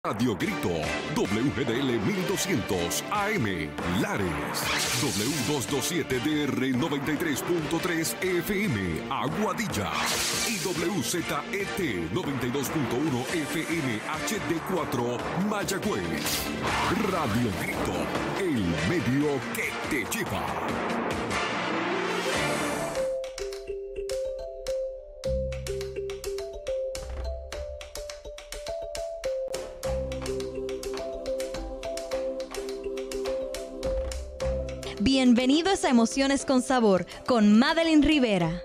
Radio Grito, WGDL 1200 AM, Lares, W227DR 93.3 FM, Aguadilla, y WZET 92.1 FM HD4, Mayagüez. Radio Grito, el medio que te lleva. Bienvenidos a Emociones con Sabor con Madeline Rivera.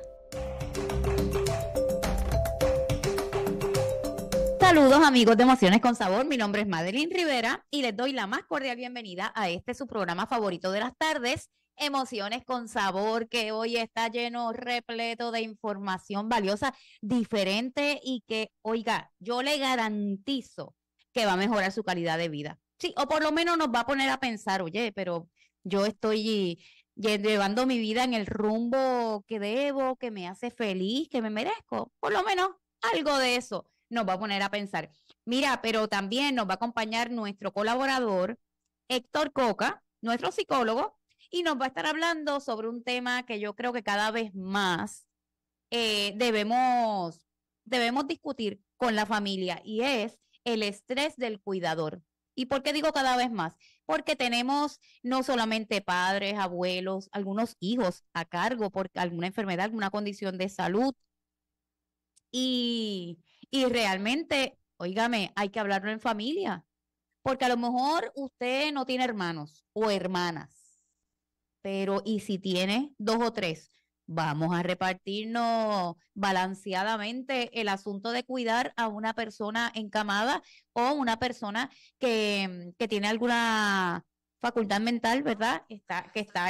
Saludos amigos de Emociones con Sabor, mi nombre es Madeline Rivera y les doy la más cordial bienvenida a su programa favorito de las tardes, Emociones con Sabor, que hoy está lleno, repleto de información valiosa, diferente y que, oiga, yo le garantizo que va a mejorar su calidad de vida. Sí, o por lo menos nos va a poner a pensar, oye, pero yo estoy llevando mi vida en el rumbo que debo, que me hace feliz, que me merezco. Por lo menos algo de eso nos va a poner a pensar. Mira, pero también nos va a acompañar nuestro colaborador, Héctor Coca, nuestro psicólogo, y nos va a estar hablando sobre un tema que yo creo que cada vez más debemos discutir con la familia, y es el estrés del cuidador. ¿Y por qué digo cada vez más? Porque tenemos no solamente padres, abuelos, algunos hijos a cargo por alguna enfermedad, alguna condición de salud. Y realmente, óigame, hay que hablarlo en familia. Porque a lo mejor usted no tiene hermanos o hermanas. Pero, ¿y si tiene 2 o 3? Vamos a repartirnos balanceadamente el asunto de cuidar a una persona encamada o una persona que tiene alguna facultad mental, ¿verdad? Que está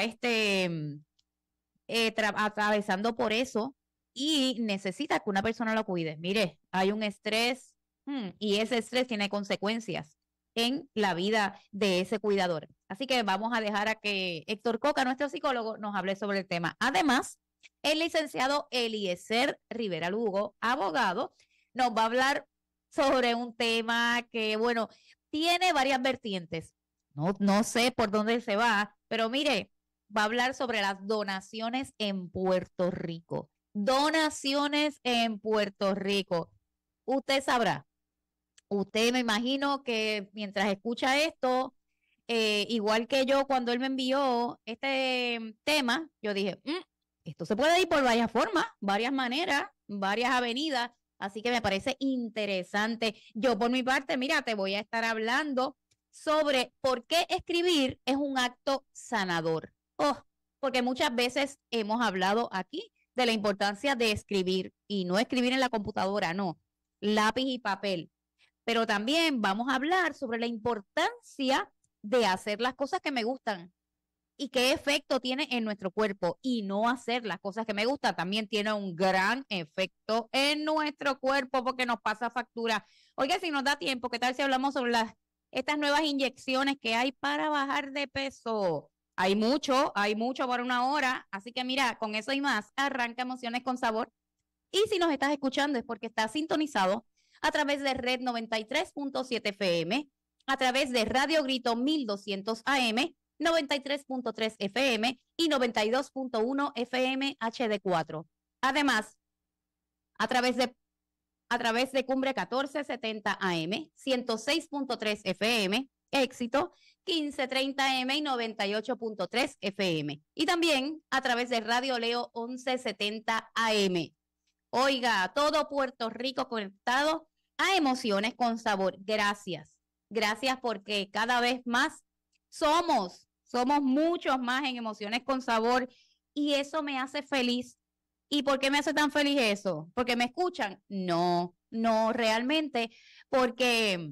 atravesando por eso y necesita que una persona lo cuide. Mire, hay un estrés y ese estrés tiene consecuencias en la vida de ese cuidador. Así que vamos a dejar a que Héctor Coca, nuestro psicólogo, nos hable sobre el tema. Además, el licenciado Eliezer Rivera Lugo, abogado, nos va a hablar sobre un tema que, bueno, tiene varias vertientes. No sé por dónde se va, pero mire, va a hablar sobre las donaciones en Puerto Rico. Donaciones en Puerto Rico. Usted sabrá. Usted me imagino que mientras escucha esto, igual que yo cuando él me envió este tema, yo dije, esto se puede ir por varias formas, varias maneras, varias avenidas, así que me parece interesante. Yo por mi parte, mira, te voy a estar hablando sobre por qué escribir es un acto sanador. Porque muchas veces hemos hablado aquí de la importancia de escribir y no escribir en la computadora, no, lápiz y papel. Pero también vamos a hablar sobre la importancia de hacer las cosas que me gustan y qué efecto tiene en nuestro cuerpo. Y no hacer las cosas que me gustan también tiene un gran efecto en nuestro cuerpo porque nos pasa factura. Oiga, si nos da tiempo, ¿qué tal si hablamos sobre estas nuevas inyecciones que hay para bajar de peso? Hay mucho por una hora. Así que mira, con eso y más, arranca Emociones con Sabor. Y si nos estás escuchando es porque estás sintonizado a través de Red 93.7 FM, a través de Radio Grito 1200 AM, 93.3 FM y 92.1 FM HD4. Además, a través de Cumbre 1470 AM, 106.3 FM, Éxito 1530 M y 98.3 FM. Y también a través de Radio Leo 1170 AM. Oiga, todo Puerto Rico conectado a Emociones con Sabor. Gracias. Gracias porque cada vez más somos muchos más en Emociones con Sabor y eso me hace feliz. ¿Y por qué me hace tan feliz eso? ¿Porque me escuchan? No, realmente, porque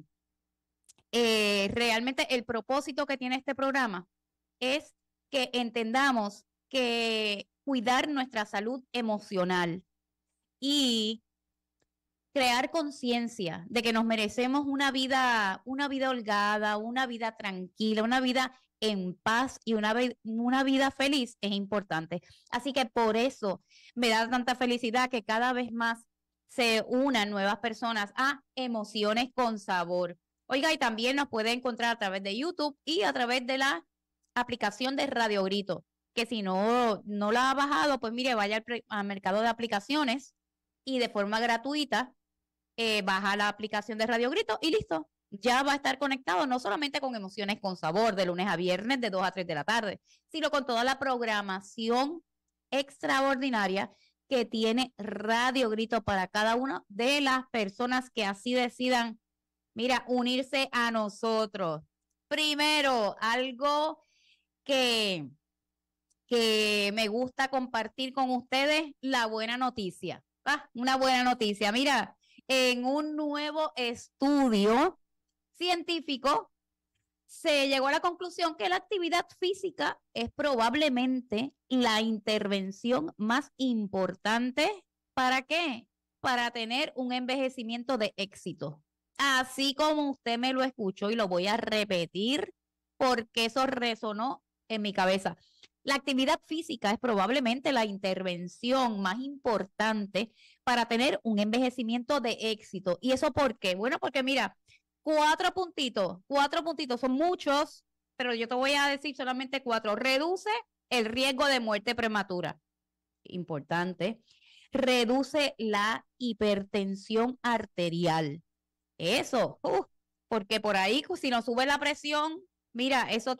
realmente el propósito que tiene este programa es que entendamos que cuidar nuestra salud emocional y crear conciencia de que nos merecemos una vida holgada, una vida tranquila, una vida en paz y una vida feliz es importante. Así que por eso me da tanta felicidad que cada vez más se unan nuevas personas a Emociones con Sabor. Oiga, y también nos puede encontrar a través de YouTube y a través de la aplicación de Radio Grito, que si no la ha bajado, pues mire, vaya al mercado de aplicaciones y de forma gratuita baja la aplicación de Radio Grito y listo. Ya va a estar conectado no solamente con Emociones con Sabor de lunes a viernes de 2 a 3 de la tarde, sino con toda la programación extraordinaria que tiene Radio Grito para cada una de las personas que así decidan, mira, unirse a nosotros. Primero, algo que me gusta compartir con ustedes, la buena noticia. Una buena noticia. Mira, en un nuevo estudio científico se llegó a la conclusión que la actividad física es probablemente la intervención más importante. ¿Para qué? Para tener un envejecimiento de éxito. Así como usted me lo escuchó y lo voy a repetir porque eso resonó en mi cabeza. La actividad física es probablemente la intervención más importante para tener un envejecimiento de éxito. ¿Y eso por qué? Bueno, porque mira, 4 puntitos, son muchos, pero yo te voy a decir solamente 4. Reduce el riesgo de muerte prematura. Importante. Reduce la hipertensión arterial. Eso, porque por ahí, si nos sube la presión, mira, eso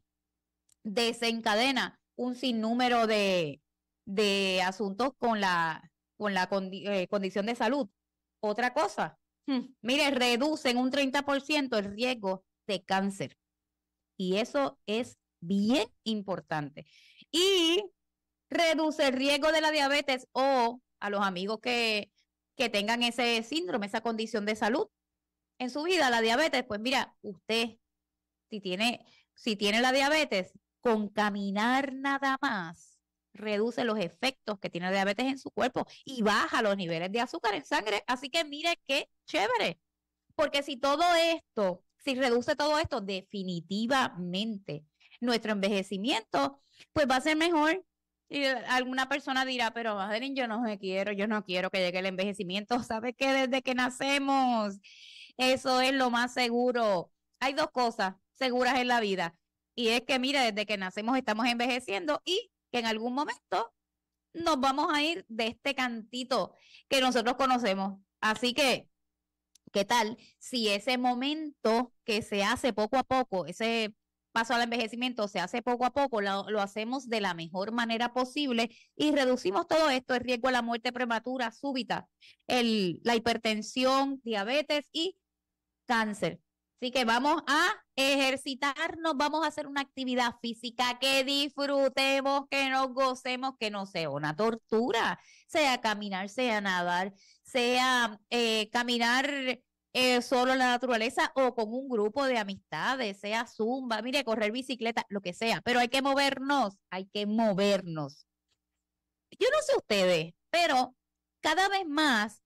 desencadena un sinnúmero de asuntos con la condición de salud. Otra cosa, mire, reduce en un 30% el riesgo de cáncer. Y eso es bien importante. Y reduce el riesgo de la diabetes o a los amigos que tengan ese síndrome, esa condición de salud en su vida, la diabetes, pues mira, usted, si tiene la diabetes, con caminar nada más, reduce los efectos que tiene la diabetes en su cuerpo y baja los niveles de azúcar en sangre. Así que mire qué chévere. Porque si reduce todo esto, definitivamente nuestro envejecimiento, pues va a ser mejor. Y alguna persona dirá, pero Madeline, yo no quiero que llegue el envejecimiento. ¿Sabe qué? Desde que nacemos, eso es lo más seguro. Hay 2 cosas seguras en la vida. Y es que, mira, desde que nacemos estamos envejeciendo y que en algún momento nos vamos a ir de este cantito que nosotros conocemos. Así que, ¿qué tal si ese momento que se hace poco a poco, ese paso al envejecimiento se hace poco a poco, lo hacemos de la mejor manera posible y reducimos todo esto, el riesgo a la muerte prematura, súbita, la hipertensión, diabetes y cáncer? Así que vamos a ejercitarnos, vamos a hacer una actividad física que disfrutemos, que nos gocemos, que no sea una tortura, sea caminar, sea nadar, sea caminar solo en la naturaleza o con un grupo de amistades, sea zumba, mire, correr bicicleta, lo que sea, pero hay que movernos, hay que movernos. Yo no sé ustedes, pero cada vez más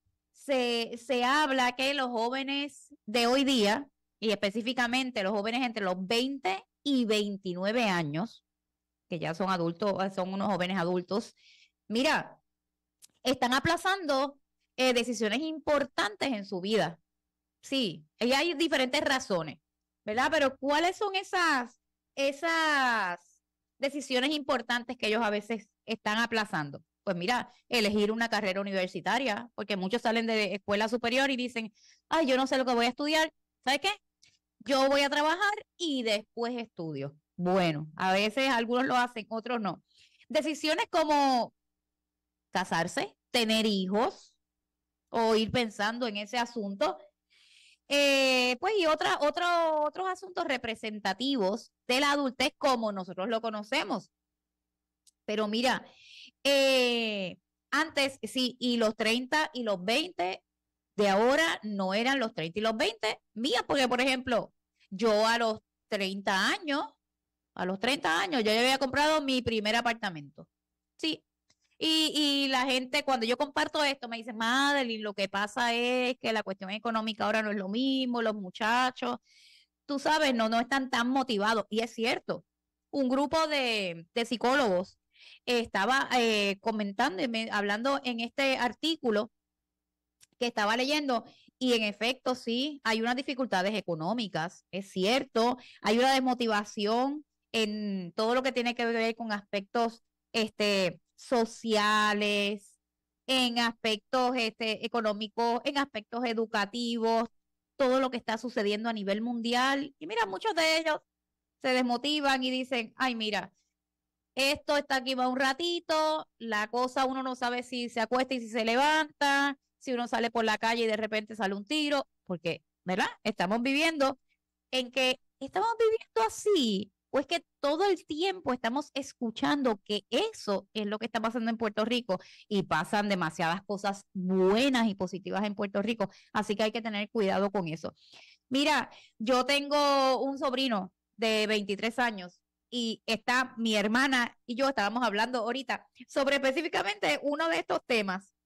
se habla que los jóvenes de hoy día, y específicamente los jóvenes entre los 20 y 29 años, que ya son adultos, son unos jóvenes adultos, mira, están aplazando decisiones importantes en su vida. Sí, y hay diferentes razones, ¿verdad? Pero ¿cuáles son esas decisiones importantes que ellos a veces están aplazando? Pues mira, elegir una carrera universitaria, porque muchos salen de escuela superior y dicen, ay, yo no sé lo que voy a estudiar. ¿Sabes qué? Yo voy a trabajar y después estudio. Bueno, a veces algunos lo hacen, otros no. Decisiones como casarse, tener hijos o ir pensando en ese asunto. Pues y otros asuntos representativos de la adultez como nosotros lo conocemos. Pero mira, antes sí, y los 30 y los 20 de ahora no eran los 30 y los 20 mías, porque por ejemplo, yo a los 30 años, yo ya había comprado mi primer apartamento. Sí. Y la gente, cuando yo comparto esto, me dice, Madeline, lo que pasa es que la cuestión económica ahora no es lo mismo, los muchachos, tú sabes, no están tan motivados. Y es cierto, un grupo de psicólogos estaba comentando y hablando en este artículo que estaba leyendo, Y en efecto, sí, hay unas dificultades económicas, es cierto, hay una desmotivación en todo lo que tiene que ver con aspectos sociales, en aspectos económicos, en aspectos educativos, todo lo que está sucediendo a nivel mundial. Y mira, muchos de ellos se desmotivan y dicen, ay, mira, esto está aquí va un ratito, la cosa uno no sabe si se acuesta y si se levanta, si uno sale por la calle y de repente sale un tiro, porque, ¿verdad? Estamos viviendo en que estamos viviendo así, o es que todo el tiempo estamos escuchando que eso es lo que está pasando en Puerto Rico y pasan demasiadas cosas buenas y positivas en Puerto Rico, así que hay que tener cuidado con eso. Mira, yo tengo un sobrino de 23 años y está mi hermana y yo estábamos hablando ahorita sobre específicamente uno de estos temas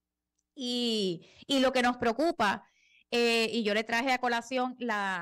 y lo que nos preocupa, y yo le traje a colación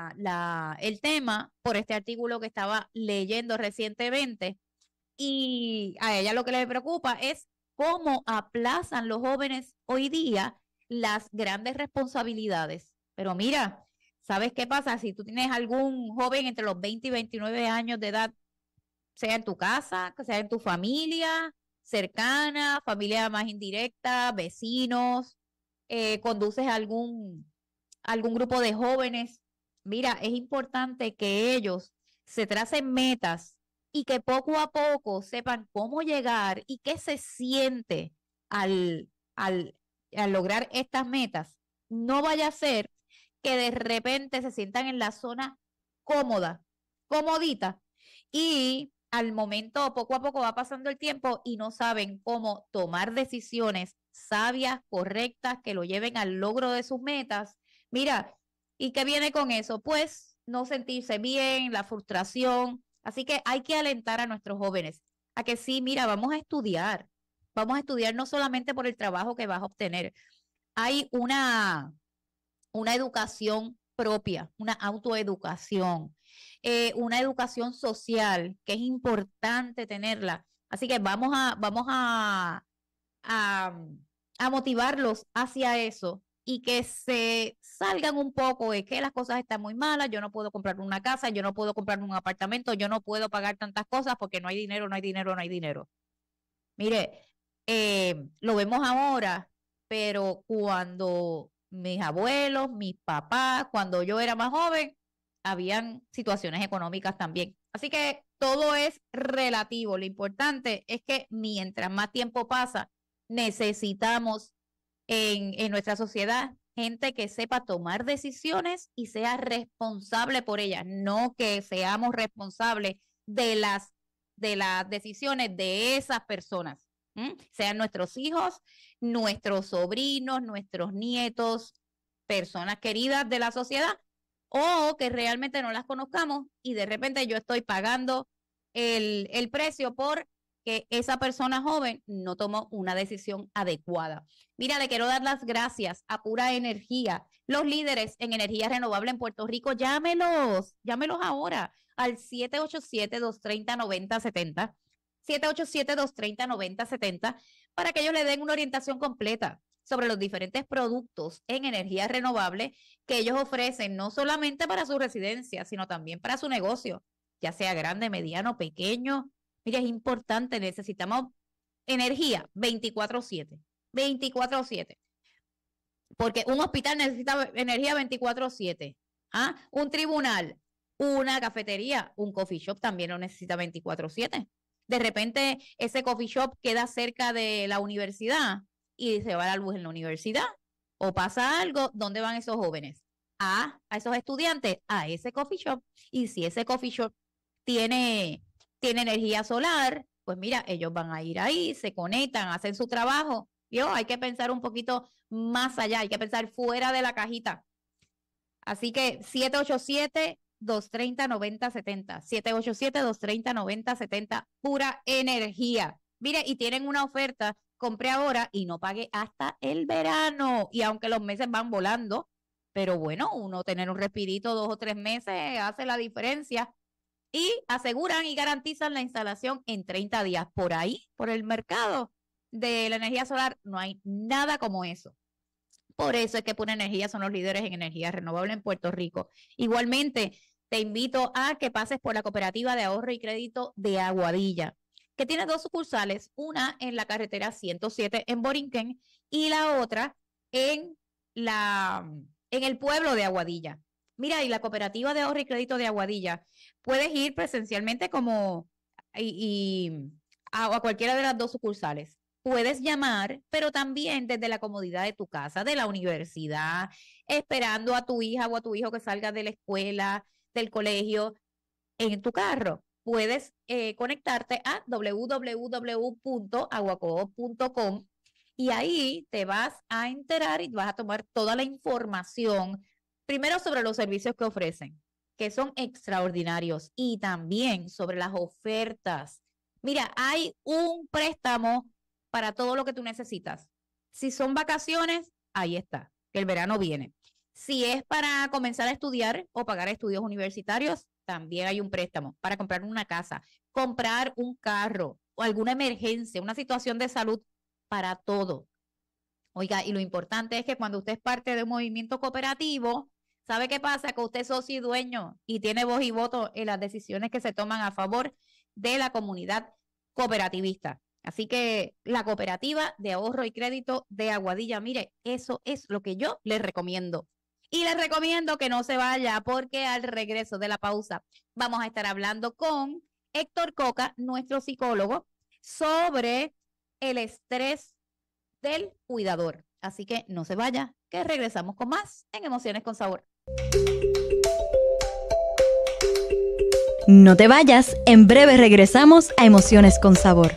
el tema por este artículo que estaba leyendo recientemente, y a ella lo que le preocupa es cómo aplazan los jóvenes hoy día las grandes responsabilidades. Pero mira, ¿sabes qué pasa? Si tú tienes algún joven entre los 20 y 29 años de edad, sea en tu casa, sea en tu familia cercana, familia más indirecta, vecinos, conduces algún grupo de jóvenes, mira, es importante que ellos se tracen metas y que poco a poco sepan cómo llegar y qué se siente al, al lograr estas metas. No vaya a ser que de repente se sientan en la zona cómoda, comodita, y al momento, poco a poco va pasando el tiempo y no saben cómo tomar decisiones sabias, correctas, que lo lleven al logro de sus metas. Mira, ¿y qué viene con eso? Pues no sentirse bien, la frustración. Así que hay que alentar a nuestros jóvenes a que sí, mira, vamos a estudiar no solamente por el trabajo que vas a obtener. Hay una educación propia, una autoeducación, una educación social, que es importante tenerla. Así que a, a motivarlos hacia eso y que se salgan un poco de que las cosas están muy malas, yo no puedo comprar una casa, yo no puedo comprar un apartamento, yo no puedo pagar tantas cosas porque no hay dinero, no hay dinero, no hay dinero. Mire, lo vemos ahora, pero cuando mis abuelos, mis papás, cuando yo era más joven, habían situaciones económicas también. Así que todo es relativo. Lo importante es que mientras más tiempo pasa, necesitamos en nuestra sociedad gente que sepa tomar decisiones y sea responsable por ellas, no que seamos responsables de las decisiones de esas personas. Sean nuestros hijos, nuestros sobrinos, nuestros nietos, personas queridas de la sociedad, o que realmente no las conozcamos y de repente yo estoy pagando el precio por que esa persona joven no tomó una decisión adecuada. Mira, le quiero dar las gracias a Pura Energía, los líderes en energía renovable en Puerto Rico. Llámelos ahora al 787-230-9070. 787-230-9070 para que ellos le den una orientación completa sobre los diferentes productos en energía renovable que ellos ofrecen, no solamente para su residencia, sino también para su negocio, ya sea grande, mediano, pequeño. Mira, es importante, necesitamos energía 24/7, 24/7, porque un hospital necesita energía 24/7, un tribunal, una cafetería, un coffee shop también lo necesita 24/7. De repente ese coffee shop queda cerca de la universidad y se va la luz en la universidad o pasa algo, ¿dónde van esos jóvenes? A esos estudiantes, a ese coffee shop. Y si ese coffee shop tiene energía solar, pues mira, ellos van a ir ahí, se conectan, hacen su trabajo. Hay que pensar un poquito más allá, hay que pensar fuera de la cajita. Así que 787-230-9070, 787-230-9070, Pura Energía. Mire, y tienen una oferta, compre ahora y no pague hasta el verano. Y aunque los meses van volando, pero bueno, uno tener un respirito 2 o 3 meses hace la diferencia. Y aseguran y garantizan la instalación en 30 días. Por ahí, por el mercado de la energía solar, no hay nada como eso. Por eso es que Pura Energía son los líderes en energía renovable en Puerto Rico. Igualmente, te invito a que pases por la Cooperativa de Ahorro y Crédito de Aguadilla, que tiene 2 sucursales, una en la carretera 107 en Borinquen y la otra en el pueblo de Aguadilla. Mira, y la Cooperativa de Ahorro y Crédito de Aguadilla, puedes ir presencialmente a cualquiera de las 2 sucursales. Puedes llamar, pero también desde la comodidad de tu casa, de la universidad, esperando a tu hija o a tu hijo que salga de la escuela, del colegio, en tu carro. Puedes conectarte a www.aguacoop.com y ahí te vas a enterar y vas a tomar toda la información, primero sobre los servicios que ofrecen, que son extraordinarios, y también sobre las ofertas. Mira, hay un préstamo para todo lo que tú necesitas. Si son vacaciones, ahí está, que el verano viene. Si es para comenzar a estudiar o pagar estudios universitarios, también hay un préstamo para comprar una casa, comprar un carro o alguna emergencia, una situación de salud, para todo. Oiga, y lo importante es que cuando usted es parte de un movimiento cooperativo, ¿sabe qué pasa? Que usted es socio y dueño y tiene voz y voto en las decisiones que se toman a favor de la comunidad cooperativista. Así que la Cooperativa de Ahorro y Crédito de Aguadilla, mire, eso es lo que yo les recomiendo. Y les recomiendo que no se vaya, porque al regreso de la pausa vamos a estar hablando con Héctor Coca, nuestro psicólogo, sobre el estrés del cuidador. Así que no se vaya, que regresamos con más en Emociones con Sabor. No te vayas, en breve regresamos a Emociones con Sabor.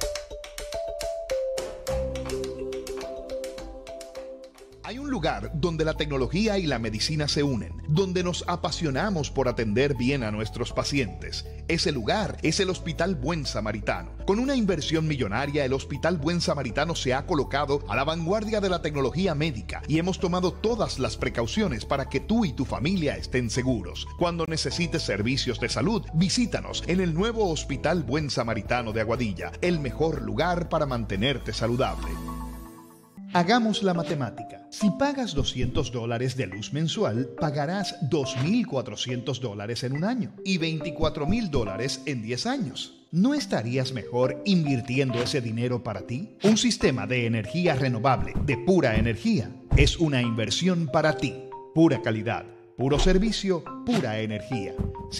Hay un lugar donde la tecnología y la medicina se unen, donde nos apasionamos por atender bien a nuestros pacientes. Ese lugar es el Hospital Buen Samaritano. Con una inversión millonaria, el Hospital Buen Samaritano se ha colocado a la vanguardia de la tecnología médica y hemos tomado todas las precauciones para que tú y tu familia estén seguros. Cuando necesites servicios de salud, visítanos en el nuevo Hospital Buen Samaritano de Aguadilla, el mejor lugar para mantenerte saludable. Hagamos la matemática. Si pagas $200 de luz mensual, pagarás $2,400 en un año y $24,000 en 10 años. ¿No estarías mejor invirtiendo ese dinero para ti? Un sistema de energía renovable de Pura Energía es una inversión para ti. Pura calidad, puro servicio, pura energía.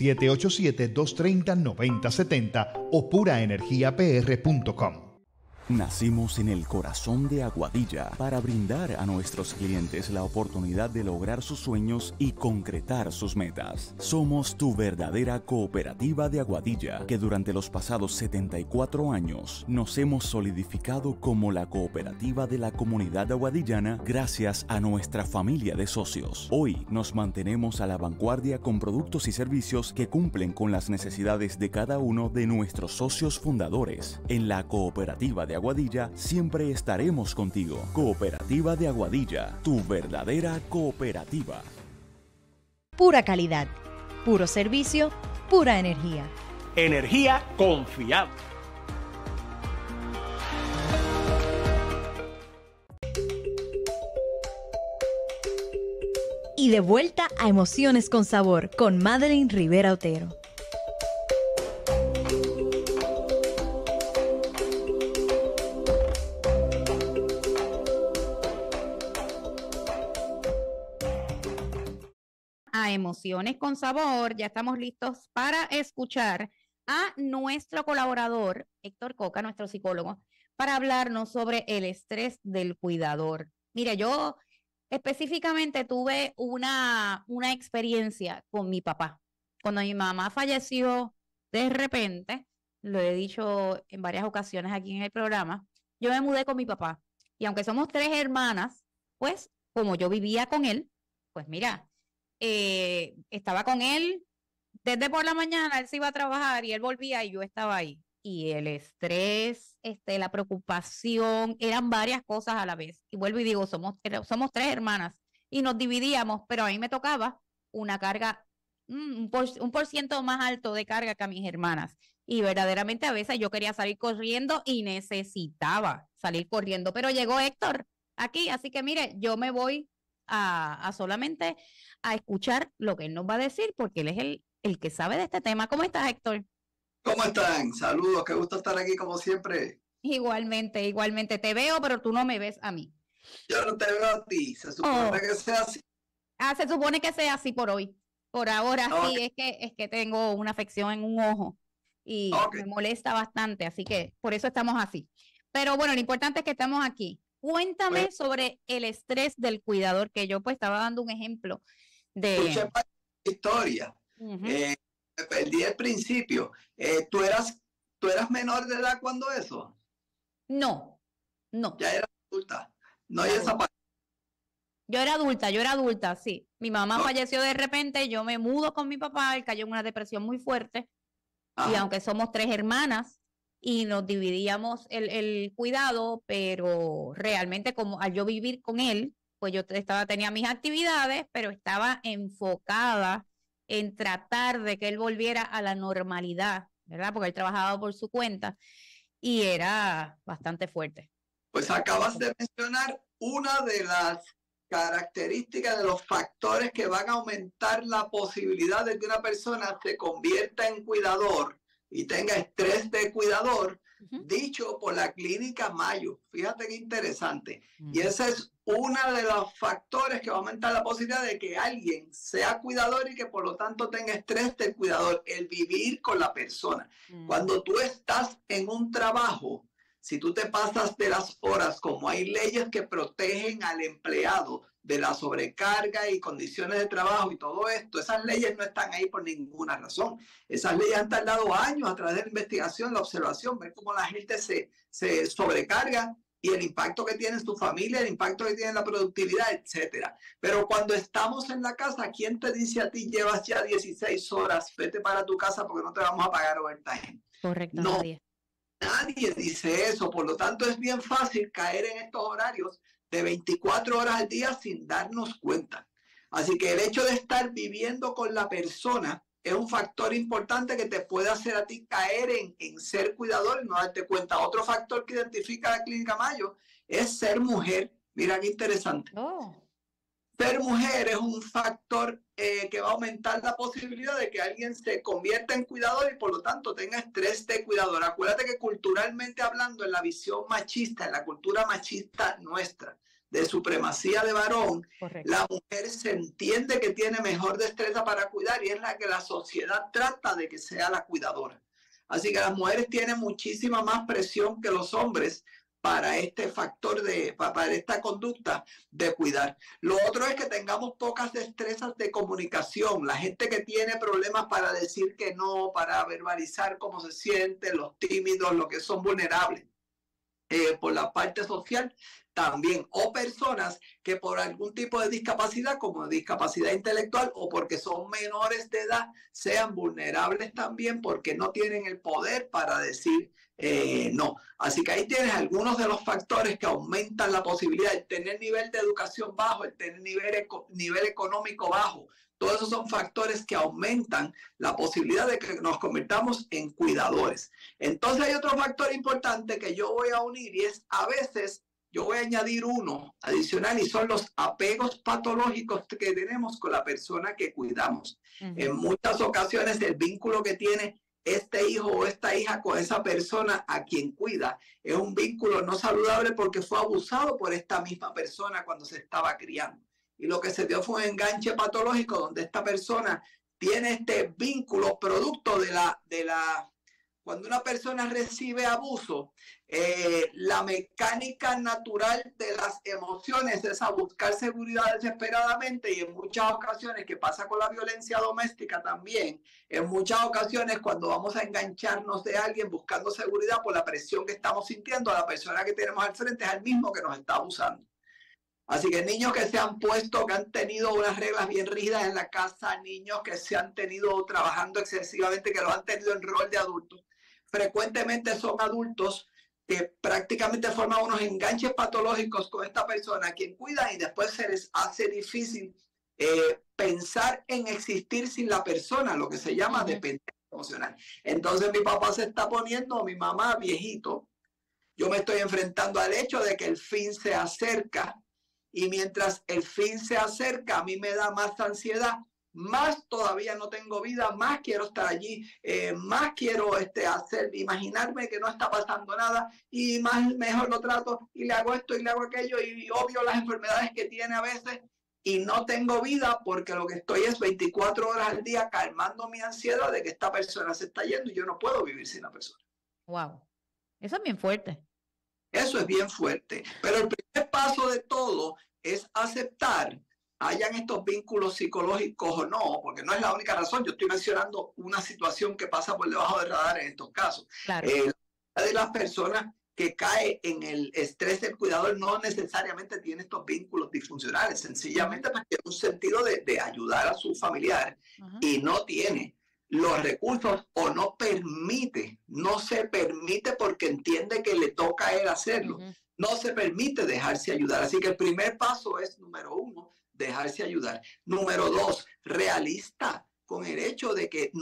787-230-9070 o puraenergiapr.com. Nacimos en el corazón de Aguadilla para brindar a nuestros clientes la oportunidad de lograr sus sueños y concretar sus metas. Somos tu verdadera cooperativa de Aguadilla, que durante los pasados 74 años nos hemos solidificado como la cooperativa de la comunidad aguadillana gracias a nuestra familia de socios. Hoy nos mantenemos a la vanguardia con productos y servicios que cumplen con las necesidades de cada uno de nuestros socios fundadores. En la cooperativa de Aguadilla siempre estaremos contigo. Cooperativa de Aguadilla, tu verdadera cooperativa. Pura calidad, puro servicio, pura energía. Energía confiable. Y de vuelta a Emociones con Sabor con Madeline Rivera Otero. A Emociones con Sabor, ya estamos listos para escuchar a nuestro colaborador, Héctor Coca, nuestro psicólogo, para hablarnos sobre el estrés del cuidador. Mira, yo específicamente tuve una experiencia con mi papá. Cuando mi mamá falleció de repente, lo he dicho en varias ocasiones aquí en el programa, yo me mudé con mi papá. Y aunque somos 3 hermanas, pues como yo vivía con él, pues mira, estaba con él desde por la mañana, él se iba a trabajar y él volvía y yo estaba ahí. Y el estrés, la preocupación, eran varias cosas a la vez. Y vuelvo y digo, somos 3 hermanas y nos dividíamos, pero a mí me tocaba una carga, un por ciento más alto de carga que a mis hermanas. Y verdaderamente a veces yo quería salir corriendo y necesitaba salir corriendo. Pero llegó Héctor aquí, así que mire, yo me voy a solamente a escuchar lo que él nos va a decir, porque él es el que sabe de este tema. ¿Cómo estás, Héctor? ¿Cómo están? Saludos, qué gusto estar aquí como siempre. Igualmente, igualmente. Te veo, pero tú no me ves a mí. Yo no te veo a ti, se supone que sea así. Se supone que sea así por hoy. Por ahora Okay. sí, es que tengo una afección en un ojo y Okay. me molesta bastante, así que por eso estamos así. Pero bueno, lo importante es que estamos aquí. Cuéntame Bueno. sobre el estrés del cuidador, que yo pues estaba dando un ejemplo de... Escuché parte de la historia. Ujú. Me perdí el principio. ¿Tú eras menor de edad cuando eso? No. Ya eras adulta. No hay Ya esa parte. Yo era adulta, sí. Mi mamá No. falleció de repente, yo me mudo con mi papá, él cayó en una depresión muy fuerte. Y Ajá. aunque somos 3 hermanas y nos dividíamos el cuidado, pero realmente como al yo vivir con él, pues yo tenía mis actividades, pero estaba enfocada en tratar de que él volviera a la normalidad, ¿verdad? Porque él trabajaba por su cuenta y era bastante fuerte. Pues acabas de mencionar una de las características de los factores que van a aumentar la posibilidad de que una persona se convierta en cuidador y tenga estrés de cuidador, dicho por la Clínica Mayo. Fíjate qué interesante. Y ese es uno de los factores que va a aumentar la posibilidad de que alguien sea cuidador y que por lo tanto tenga estrés del cuidador, el vivir con la persona. Cuando tú estás en un trabajo, si tú te pasas de las horas, como hay leyes que protegen al empleado de la sobrecarga y condiciones de trabajo y todo esto, esas leyes no están ahí por ninguna razón. Esas leyes han tardado años a través de la investigación, la observación, ver cómo la gente se sobrecarga y el impacto que tiene en su familia, el impacto que tiene en la productividad, etcétera. Pero cuando estamos en la casa, ¿quién te dice a ti llevas ya 16 horas, vete para tu casa porque no te vamos a pagar overtime? Correcto, No. nadie. Nadie dice eso, por lo tanto es bien fácil caer en estos horarios de 24 horas al día sin darnos cuenta. Así que el hecho de estar viviendo con la persona es un factor importante que te puede hacer a ti caer en ser cuidador y no darte cuenta. Otro factor que identifica la Clínica Mayo es ser mujer. Mira qué interesante. Ser mujer es un factor que va a aumentar la posibilidad de que alguien se convierta en cuidador y por lo tanto tenga estrés de cuidador. Acuérdate que culturalmente hablando, en la visión machista, en la cultura machista nuestra, de supremacía de varón, Correcto. la mujer se entiende que tiene mejor destreza para cuidar y es la que la sociedad trata de que sea la cuidadora. Así que las mujeres tienen muchísima más presión que los hombres para este factor para esta conducta de cuidar. Lo otro es que tengamos pocas destrezas de comunicación. La gente que tiene problemas para decir que no, para verbalizar cómo se siente, los tímidos, los que son vulnerables por la parte social también, o personas que por algún tipo de discapacidad, como discapacidad intelectual o porque son menores de edad, sean vulnerables también porque no tienen el poder para decir no. Así que ahí tienes algunos de los factores que aumentan la posibilidad de tener nivel de educación bajo, el tener nivel económico bajo. Todos esos son factores que aumentan la posibilidad de que nos convirtamos en cuidadores. Entonces hay otro factor importante que yo voy a unir y es a veces yo voy a añadir uno adicional y son los apegos patológicos que tenemos con la persona que cuidamos. En muchas ocasiones el vínculo que tiene este hijo o esta hija con esa persona a quien cuida es un vínculo no saludable porque fue abusado por esta misma persona cuando se estaba criando. Y lo que se dio fue un enganche patológico donde esta persona tiene este vínculo producto cuando una persona recibe abuso, la mecánica natural de las emociones es a buscar seguridad desesperadamente y en muchas ocasiones, que pasa con la violencia doméstica también, en muchas ocasiones cuando vamos a engancharnos de alguien buscando seguridad por la presión que estamos sintiendo, a la persona que tenemos al frente es el mismo que nos está abusando. Así que niños que se han puesto, que han tenido unas reglas bien rígidas en la casa, niños que se han tenido trabajando excesivamente, que lo han tenido en rol de adultos, frecuentemente son adultos que prácticamente forman unos enganches patológicos con esta persona a quien cuidan y después se les hace difícil pensar en existir sin la persona, lo que se llama dependencia emocional. Entonces mi papá se está poniendo, mi mamá viejito, yo me estoy enfrentando al hecho de que el fin se acerca y mientras el fin se acerca, a mí me da más ansiedad, más todavía no tengo vida, más quiero estar allí, más quiero imaginarme que no está pasando nada y más mejor lo trato y le hago esto y le hago aquello y obvio las enfermedades que tiene a veces y no tengo vida porque lo que estoy es 24 horas al día calmando mi ansiedad de que esta persona se está yendo y yo no puedo vivir sin la persona. Wow, eso es bien fuerte. Eso es bien fuerte, pero el primer paso de todo es aceptar, hayan estos vínculos psicológicos o no, porque no es la única razón. Yo estoy mencionando una situación que pasa por debajo del radar en estos casos. Claro. La de las personas que cae en el estrés del cuidador no necesariamente tiene estos vínculos disfuncionales, sencillamente porque tiene un sentido de ayudar a su familiar y no tiene los recursos o no se permite porque entiende que le toca a él hacerlo. No se permite dejarse ayudar. Así que el primer paso es, número 1, dejarse ayudar. Número 2, realista con el hecho de que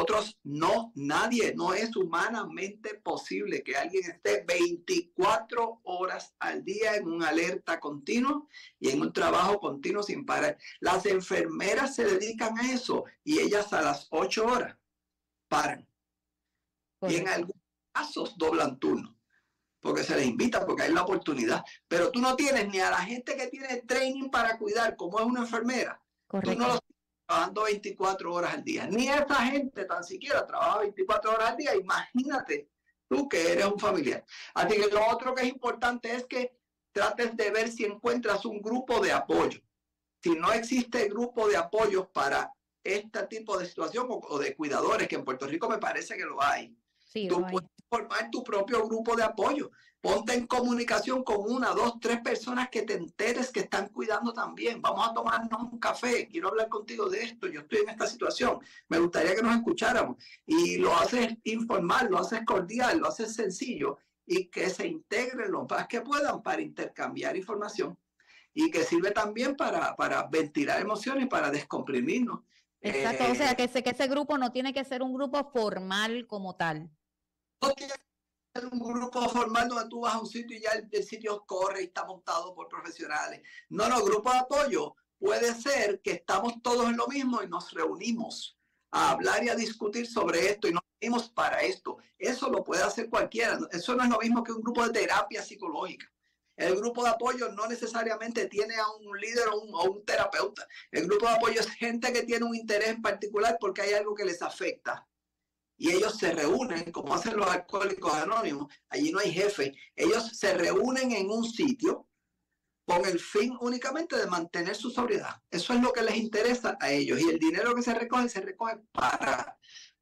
nadie, no es humanamente posible que alguien esté 24 horas al día en una alerta continua y en un trabajo continuo sin parar. Las enfermeras se dedican a eso y ellas a las 8 horas paran. Y en algunos casos doblan turno, porque se les invita, porque hay la oportunidad. Pero tú no tienes ni a la gente que tiene training para cuidar, como es una enfermera. Correcto. Tú no lo trabajando 24 horas al día. Ni esa gente tan siquiera trabaja 24 horas al día. Imagínate tú que eres un familiar. Así que lo otro que es importante es que trates de ver si encuentras un grupo de apoyo. Si no existe grupo de apoyo para este tipo de situación o de cuidadores, que en Puerto Rico me parece que lo hay, sí, tú puedes formar tu propio grupo de apoyo. Ponte en comunicación con 1, 2, 3 personas que te enteres que están cuidando también. Vamos a tomarnos un café. Quiero hablar contigo de esto. Yo estoy en esta situación. Me gustaría que nos escucháramos. Y lo haces informal, lo haces cordial, lo haces sencillo y que se integren lo más que puedan para intercambiar información y que sirve también para ventilar emociones y para descomprimirnos. Exacto. O sea, que ese grupo no tiene que ser un grupo formal como tal. No tiene un grupo formal donde tú vas a un sitio y ya el sitio corre y está montado por profesionales. No, grupo de apoyo puede ser que estamos todos en lo mismo y nos reunimos a hablar y a discutir sobre esto y nos reunimos para esto. Eso lo puede hacer cualquiera. Eso no es lo mismo que un grupo de terapia psicológica. El grupo de apoyo no necesariamente tiene a un líder o un terapeuta. El grupo de apoyo es gente que tiene un interés en particular porque hay algo que les afecta. Y ellos se reúnen, como hacen los alcohólicos anónimos, allí no hay jefe, ellos se reúnen en un sitio con el fin únicamente de mantener su sobriedad. Eso es lo que les interesa a ellos. Y el dinero que se recoge para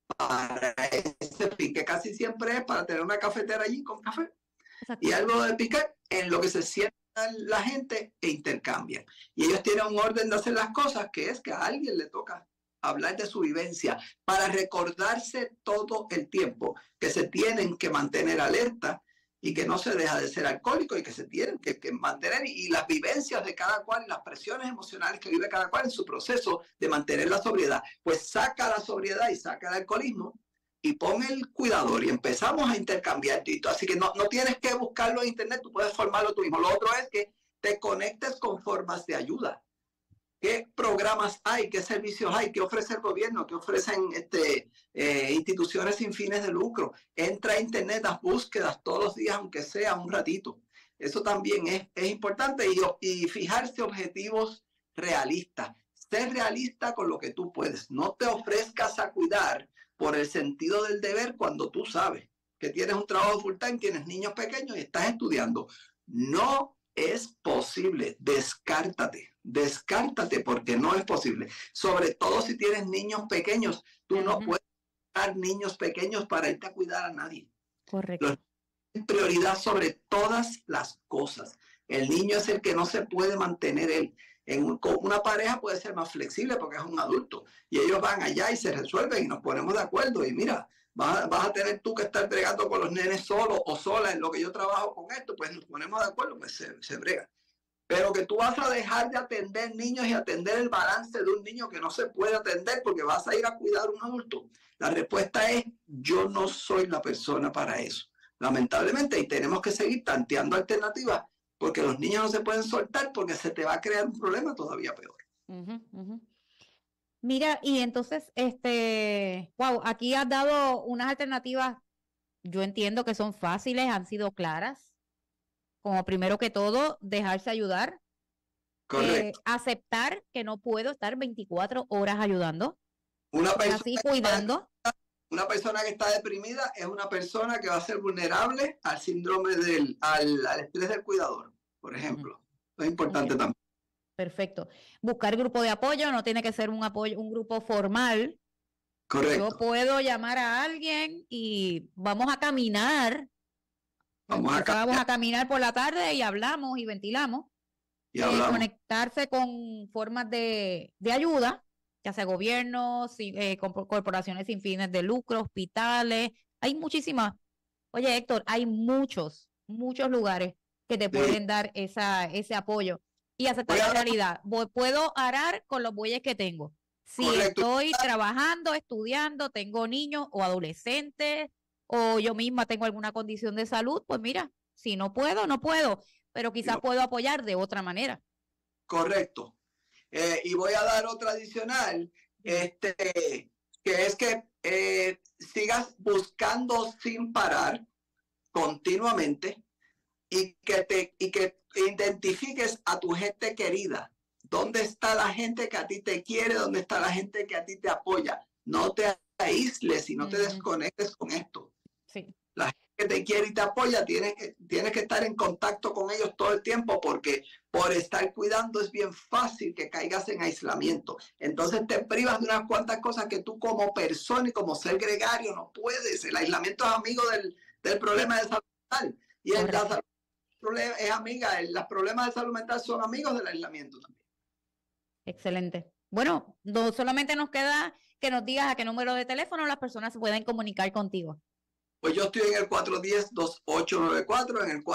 ese fin, que casi siempre es para tener una cafetera allí con café. Exacto. Y algo de picar en lo que se sienta la gente e intercambian. Y ellos tienen un orden de hacer las cosas, que es que a alguien le toca hablar de su vivencia, para recordarse todo el tiempo que se tienen que mantener alerta y que no se deja de ser alcohólico y que se tienen que mantener y las vivencias de cada cual y las presiones emocionales que vive cada cual en su proceso de mantener la sobriedad. Pues saca la sobriedad y saca el alcoholismo y pon el cuidador y empezamos a intercambiar. Así que no tienes que buscarlo en internet, tú puedes formarlo tú mismo. Lo otro es que te conectes con formas de ayuda. ¿Qué programas hay? ¿Qué servicios hay? ¿Qué ofrece el gobierno? ¿Qué ofrecen instituciones sin fines de lucro? Entra a internet, haz búsquedas todos los días, aunque sea un ratito. Eso también es importante y fijarse objetivos realistas. Ser realista con lo que tú puedes. No te ofrezcas a cuidar por el sentido del deber cuando tú sabes que tienes un trabajo full time, tienes niños pequeños y estás estudiando. No es posible. Descártate porque no es posible. Sobre todo si tienes niños pequeños, tú no puedes dar niños pequeños para irte a cuidar a nadie. Correcto. Prioridad sobre todas las cosas. El niño es el que no se puede mantener él. Con una pareja puede ser más flexible porque es un adulto y ellos van allá y se resuelven y nos ponemos de acuerdo y mira, vas a tener tú que estar bregando con los nenes solo o sola en lo que yo trabajo con esto, pues nos ponemos de acuerdo, pues se brega. Pero que tú vas a dejar de atender niños y atender el balance de un niño que no se puede atender porque vas a ir a cuidar a un adulto. La respuesta es, yo no soy la persona para eso. Lamentablemente, y tenemos que seguir tanteando alternativas porque los niños no se pueden soltar porque se te va a crear un problema todavía peor. Mira, y entonces, wow, aquí has dado unas alternativas, yo entiendo que son fáciles, han sido claras, como primero que todo, dejarse ayudar. Correcto. Aceptar que no puedo estar 24 horas ayudando, así cuidando. Una persona que está deprimida es una persona que va a ser vulnerable al síndrome al estrés del cuidador, por ejemplo. Es importante también. Perfecto. Buscar grupo de apoyo, no tiene que ser un grupo formal. Correcto. Yo puedo llamar a alguien y vamos a caminar. Vamos a caminar por la tarde y hablamos y ventilamos. Conectarse con formas de ayuda, ya sea gobiernos, corporaciones sin fines de lucro, hospitales. Hay muchísimas. Oye, Héctor, hay muchos lugares que te pueden dar ese apoyo y aceptar la realidad. Puedo arar con los bueyes que tengo. Si estoy trabajando, estudiando, tengo niños o adolescentes, o yo misma tengo alguna condición de salud, pues mira, si no puedo, no puedo. Pero quizás puedo apoyar de otra manera. Correcto. Y voy a dar otra adicional, que es que sigas buscando sin parar continuamente y que identifiques a tu gente querida. ¿Dónde está la gente que a ti te quiere? ¿Dónde está la gente que a ti te apoya? No te aísles y no te desconectes con esto. Sí. La gente que te quiere y te apoya, tienes que estar en contacto con ellos todo el tiempo, porque por estar cuidando es bien fácil que caigas en aislamiento. Entonces te privas de unas cuantas cosas que tú como persona y como ser gregario no puedes. El aislamiento es amigo del problema de salud mental. Y la salud es amiga, los problemas de salud mental son amigos del aislamiento también. Excelente. Bueno, solamente nos queda que nos digas a qué número de teléfono las personas se pueden comunicar contigo. Pues yo estoy en el 410-2894, en el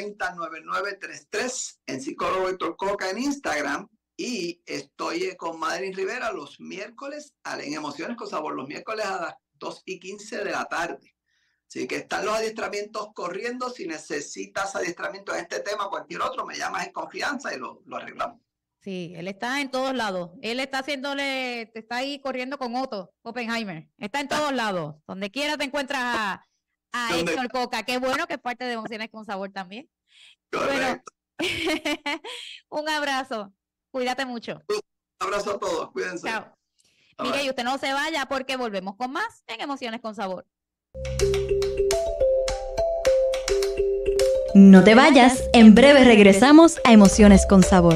430-9933, en Psicólogo Héctor Coca en Instagram, y estoy con Madeline Rivera los miércoles en Emociones con Sabor, los miércoles a las 2:15 de la tarde. Así que están los adiestramientos corriendo. Si necesitas adiestramiento en este tema o cualquier otro, me llamas en confianza y lo arreglamos. Sí, él está en todos lados. Él está está ahí corriendo con Otto Oppenheimer. Está en todos lados. Donde quiera te encuentras a Héctor Coca. Qué bueno que es parte de Emociones con Sabor también. Correcto. Bueno, un abrazo. Cuídate mucho. Un abrazo a todos. Cuídense. Chao. Mire, y usted no se vaya porque volvemos con más en Emociones con Sabor. No te vayas, en breve regresamos a Emociones con Sabor.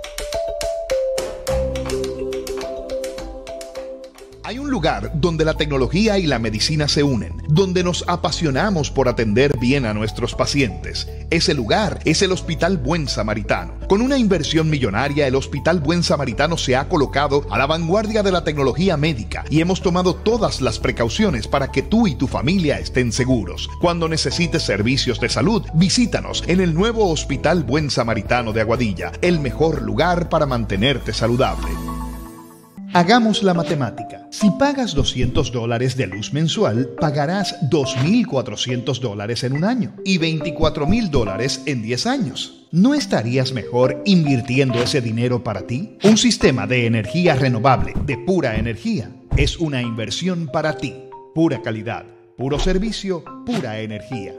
Hay un lugar donde la tecnología y la medicina se unen, donde nos apasionamos por atender bien a nuestros pacientes. Ese lugar es el Hospital Buen Samaritano. Con una inversión millonaria, el Hospital Buen Samaritano se ha colocado a la vanguardia de la tecnología médica y hemos tomado todas las precauciones para que tú y tu familia estén seguros. Cuando necesites servicios de salud, visítanos en el nuevo Hospital Buen Samaritano de Aguadilla, el mejor lugar para mantenerte saludable. Hagamos la matemática. Si pagas $200 de luz mensual, pagarás $2,400 en un año y $24,000 en 10 años. ¿No estarías mejor invirtiendo ese dinero para ti? Un sistema de energía renovable, de pura energía, es una inversión para ti. Pura calidad, puro servicio, pura energía.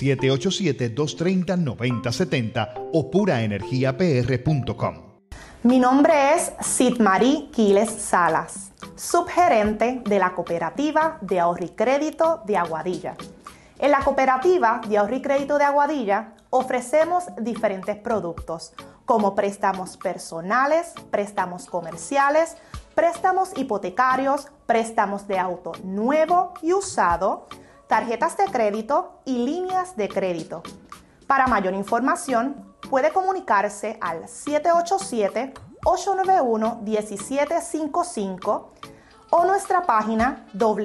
787-230-9070 o puraenergiapr.com. Mi nombre es Sidmarí Quiles Salas, subgerente de la Cooperativa de Ahorro y Crédito de Aguadilla. En la Cooperativa de Ahorro y Crédito de Aguadilla ofrecemos diferentes productos como préstamos personales, préstamos comerciales, préstamos hipotecarios, préstamos de auto nuevo y usado, tarjetas de crédito y líneas de crédito. Para mayor información, puede comunicarse al 787-891-1755 o nuestra página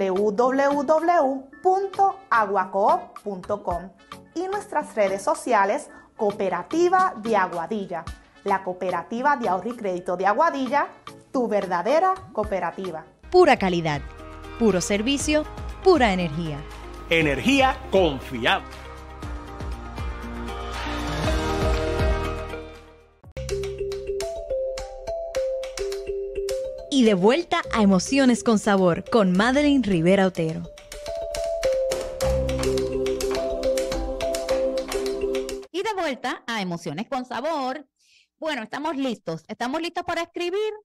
www.aguacoop.com y nuestras redes sociales Cooperativa de Aguadilla, la Cooperativa de Ahorro y Crédito de Aguadilla, tu verdadera cooperativa. Pura calidad, puro servicio, pura energía. Energía confiable. Y de vuelta a Emociones con Sabor con Madeline Rivera Otero. Y de vuelta a Emociones con Sabor. Bueno, estamos listos. ¿Estamos listos para escribir?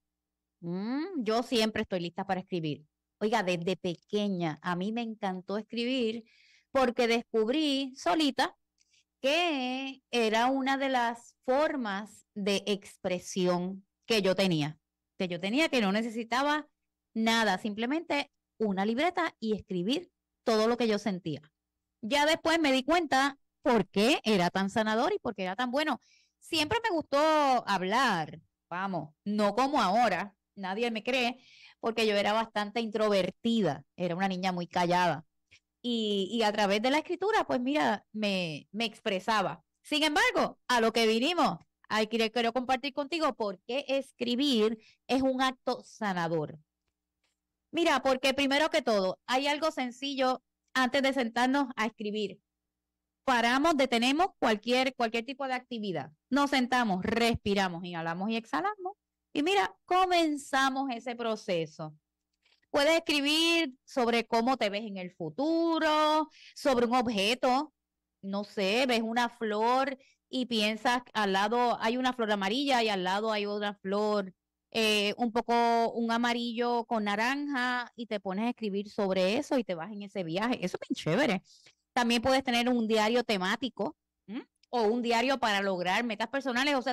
Yo siempre estoy lista para escribir. Oiga, desde pequeña a mí me encantó escribir porque descubrí solita que era una de las formas de expresión que yo tenía. Que no necesitaba nada, simplemente una libreta y escribir todo lo que yo sentía. Ya después me di cuenta por qué era tan sanador y por qué era tan bueno. Siempre me gustó hablar, vamos, no como ahora, nadie me cree, porque yo era bastante introvertida, era una niña muy callada. Y a través de la escritura, pues mira, me expresaba. Sin embargo, a lo que vinimos, quiero compartir contigo por qué escribir es un acto sanador. Mira, porque primero que todo, hay algo sencillo antes de sentarnos a escribir. Paramos, detenemos cualquier tipo de actividad. Nos sentamos, respiramos, inhalamos y exhalamos. Y mira, comenzamos ese proceso. Puedes escribir sobre cómo te ves en el futuro, sobre un objeto. No sé, ves una flor y piensas al lado hay una flor amarilla y al lado hay otra flor, un amarillo con naranja y te pones a escribir sobre eso y te vas en ese viaje. Eso es bien chévere. También puedes tener un diario temático o un diario para lograr metas personales. O sea,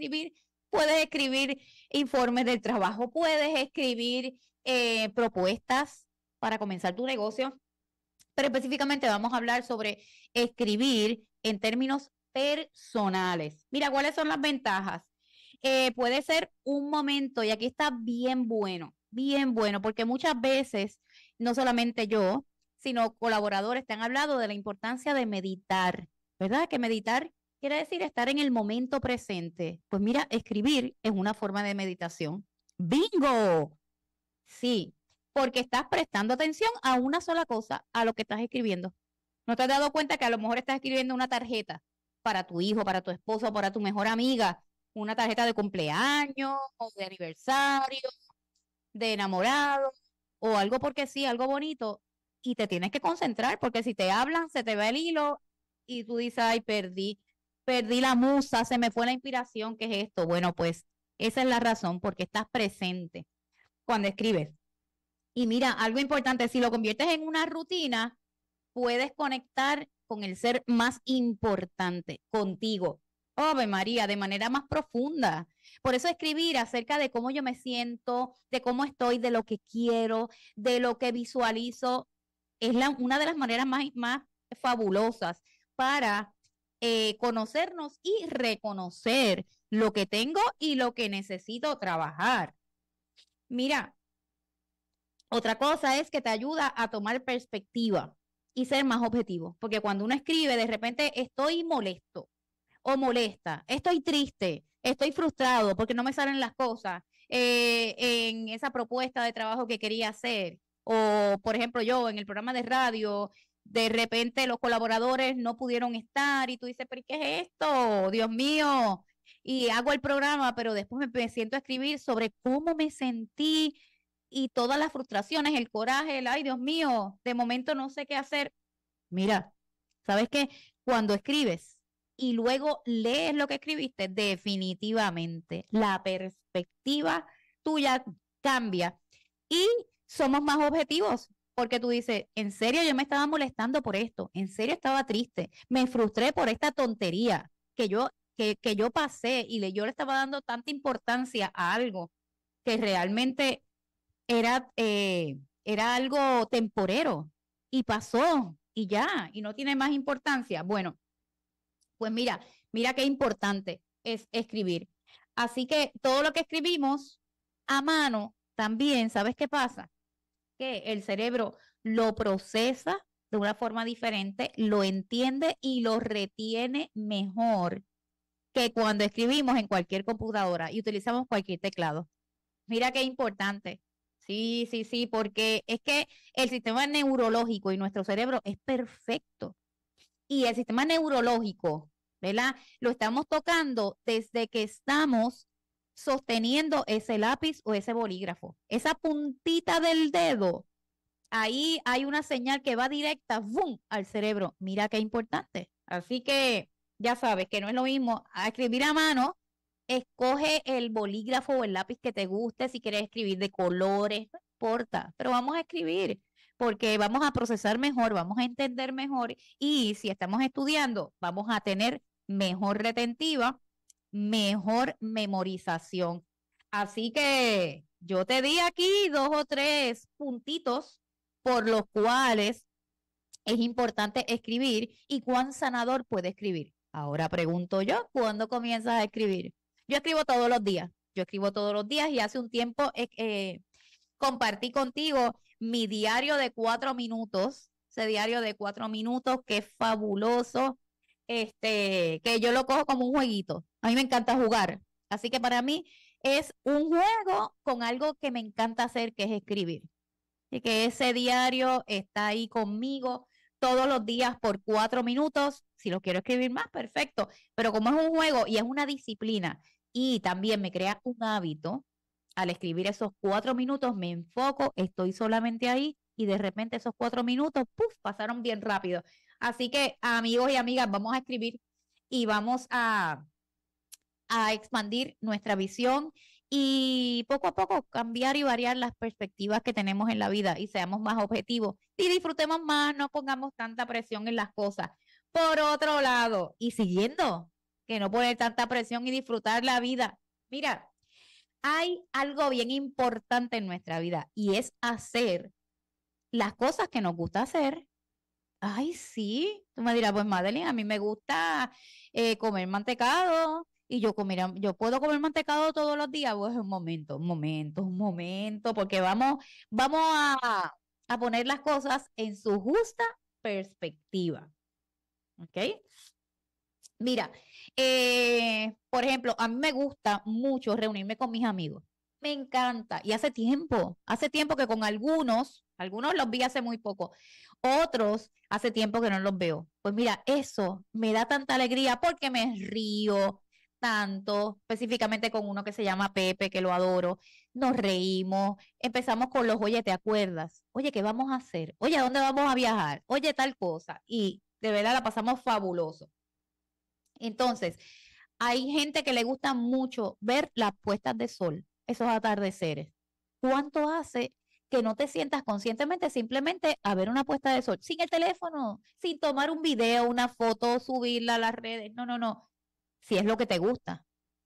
puedes escribir informes del trabajo, puedes escribir propuestas para comenzar tu negocio. Pero específicamente vamos a hablar sobre escribir en términos personales. Mira, ¿cuáles son las ventajas? Puede ser un momento, y aquí está bien bueno, porque muchas veces, no solamente yo, sino colaboradores te han hablado de la importancia de meditar, ¿verdad? Que meditar quiere decir estar en el momento presente. Pues mira, escribir es una forma de meditación. ¡Bingo! Sí, porque estás prestando atención a una sola cosa, a lo que estás escribiendo. ¿No te has dado cuenta que a lo mejor estás escribiendo una tarjeta para tu hijo, para tu esposo, para tu mejor amiga? Una tarjeta de cumpleaños, o de aniversario, de enamorado, o algo porque sí, algo bonito, y te tienes que concentrar, porque si te hablan, se te va el hilo, y tú dices, ay, perdí la musa, se me fue la inspiración, ¿qué es esto? Bueno, pues esa es la razón, porque estás presente cuando escribes. Y mira, algo importante, si lo conviertes en una rutina, puedes conectar con el ser más importante, contigo. Ave María, de manera más profunda. Por eso escribir acerca de cómo yo me siento, de cómo estoy, de lo que quiero, de lo que visualizo, es una de las maneras más fabulosas para conocernos y reconocer lo que tengo y lo que necesito trabajar. Mira, otra cosa es que te ayuda a tomar perspectiva y ser más objetivo, porque cuando uno escribe, de repente estoy molesto o molesta, estoy triste, estoy frustrado porque no me salen las cosas en esa propuesta de trabajo que quería hacer, o por ejemplo yo en el programa de radio, de repente los colaboradores no pudieron estar y tú dices, ¿pero qué es esto? Dios mío, y hago el programa, pero después me siento a escribir sobre cómo me sentí y todas las frustraciones, el coraje, ay Dios mío, de momento no sé qué hacer. Mira, ¿sabes qué? Cuando escribes y luego lees lo que escribiste, definitivamente la perspectiva tuya cambia y somos más objetivos, porque tú dices, en serio yo me estaba molestando por esto, en serio estaba triste, me frustré por esta tontería que yo pasé y yo le estaba dando tanta importancia a algo que realmente era algo temporero y pasó y ya, y no tiene más importancia. Bueno, pues mira qué importante es escribir. Así que todo lo que escribimos a mano también, ¿sabes qué pasa? Que el cerebro lo procesa de una forma diferente, lo entiende y lo retiene mejor que cuando escribimos en cualquier computadora y utilizamos cualquier teclado. Mira qué importante. Sí, porque es que el sistema neurológico y nuestro cerebro es perfecto. Y el sistema neurológico, ¿verdad? Lo estamos tocando desde que estamos sosteniendo ese lápiz o ese bolígrafo. Esa puntita del dedo, ahí hay una señal que va directa, ¡bum!, al cerebro. Mira qué importante. Así que ya sabes que no es lo mismo a escribir a mano. Escoge el bolígrafo o el lápiz que te guste, si quieres escribir de colores, no importa, pero vamos a escribir porque vamos a procesar mejor, vamos a entender mejor y si estamos estudiando, vamos a tener mejor retentiva, mejor memorización. Así que yo te di aquí 2 o 3 puntitos por los cuales es importante escribir y cuán sanador puede escribir. Ahora pregunto yo, ¿cuándo comienzas a escribir? Yo escribo todos los días. Yo escribo todos los días y hace un tiempo compartí contigo mi diario de 4 minutos. Ese diario de 4 minutos que es fabuloso, que yo lo cojo como un jueguito. A mí me encanta jugar. Así que para mí es un juego con algo que me encanta hacer, que es escribir. Y que ese diario está ahí conmigo todos los días por 4 minutos. Si lo quiero escribir más, perfecto. Pero como es un juego y es una disciplina y también me crea un hábito, al escribir esos 4 minutos me enfoco, estoy solamente ahí y de repente esos 4 minutos, ¡puf!, pasaron bien rápido. Así que, amigos y amigas, vamos a escribir y vamos a expandir nuestra visión y poco a poco cambiar y variar las perspectivas que tenemos en la vida y seamos más objetivos y disfrutemos más, no pongamos tanta presión en las cosas. Por otro lado, y siguiendo, que no poner tanta presión y disfrutar la vida. Mira, hay algo bien importante en nuestra vida y es hacer las cosas que nos gusta hacer. Ay, sí, tú me dirás, pues Madeline, a mí me gusta comer mantecado. Y yo puedo comer mantecado todos los días. Pues un momento, porque vamos a poner las cosas en su justa perspectiva. ¿Ok? Mira, por ejemplo, a mí me gusta mucho reunirme con mis amigos. Me encanta. Y hace tiempo que con algunos los vi hace muy poco. Otros hace tiempo que no los veo. Pues mira, eso me da tanta alegría porque me río tanto, específicamente con uno que se llama Pepe, que lo adoro, nos reímos, empezamos con los, oye, ¿te acuerdas? Oye, ¿qué vamos a hacer? Oye, ¿a dónde vamos a viajar? Oye, tal cosa, y de verdad la pasamos fabuloso. Entonces, hay gente que le gusta mucho ver las puestas de sol, esos atardeceres. ¿Cuánto hace que no te sientas conscientemente simplemente a ver una puesta de sol, sin el teléfono, sin tomar un video, una foto, subirla a las redes? No. Si es lo que te gusta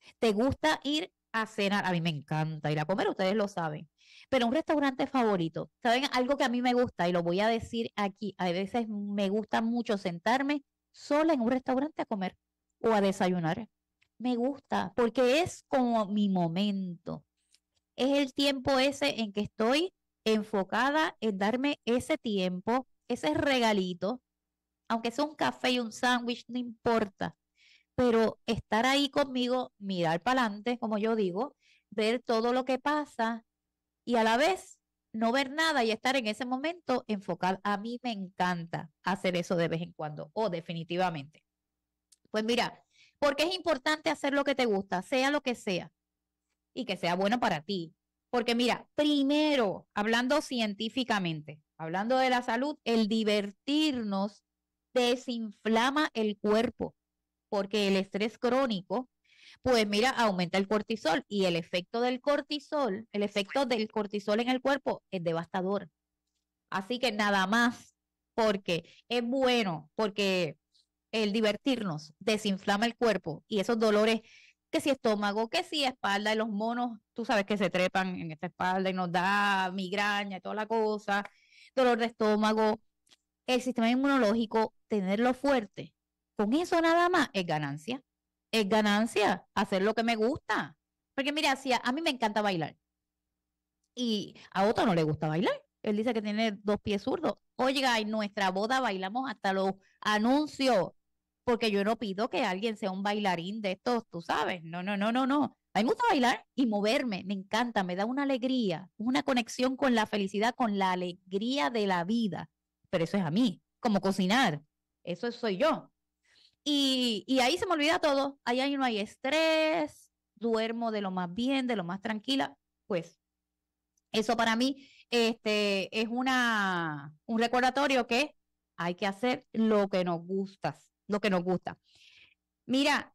ir a cenar, a mí me encanta ir a comer, ustedes lo saben, pero un restaurante favorito, ¿saben? Algo que a mí me gusta y lo voy a decir aquí, a veces me gusta mucho sentarme sola en un restaurante a comer o a desayunar. Me gusta porque es como mi momento, es el tiempo ese en que estoy enfocada en darme ese tiempo, ese regalito, aunque sea un café y un sándwich, no importa. Pero estar ahí conmigo, mirar para adelante, como yo digo, ver todo lo que pasa y a la vez no ver nada y estar en ese momento enfocado. A mí me encanta hacer eso de vez en cuando, o definitivamente. Pues mira, porque es importante hacer lo que te gusta, sea lo que sea, y que sea bueno para ti. Porque mira, primero, hablando científicamente, hablando de la salud, el divertirnos desinflama el cuerpo. Porque el estrés crónico, pues mira, aumenta el cortisol y el efecto del cortisol en el cuerpo es devastador. Así que nada más, porque es bueno, porque el divertirnos desinflama el cuerpo y esos dolores, que si estómago, que si espalda, y los monos, tú sabes que se trepan en esta espalda y nos da migraña y toda la cosa, dolor de estómago, el sistema inmunológico, tenerlo fuerte. Con eso nada más es ganancia hacer lo que me gusta. Porque mira, si a mí me encanta bailar y a otro no le gusta bailar. Él dice que tiene 2 pies zurdos. Oiga, en nuestra boda bailamos hasta los anuncios, porque yo no pido que alguien sea un bailarín de estos, tú sabes. No. A mí me gusta bailar y moverme, me encanta, me da una alegría, una conexión con la felicidad, con la alegría de la vida. Pero eso es a mí, como cocinar, eso soy yo. Y ahí se me olvida todo, ahí no hay estrés, duermo de lo más bien, de lo más tranquila, pues eso para mí es un recordatorio que hay que hacer lo que nos gusta, lo que nos gusta. Mira,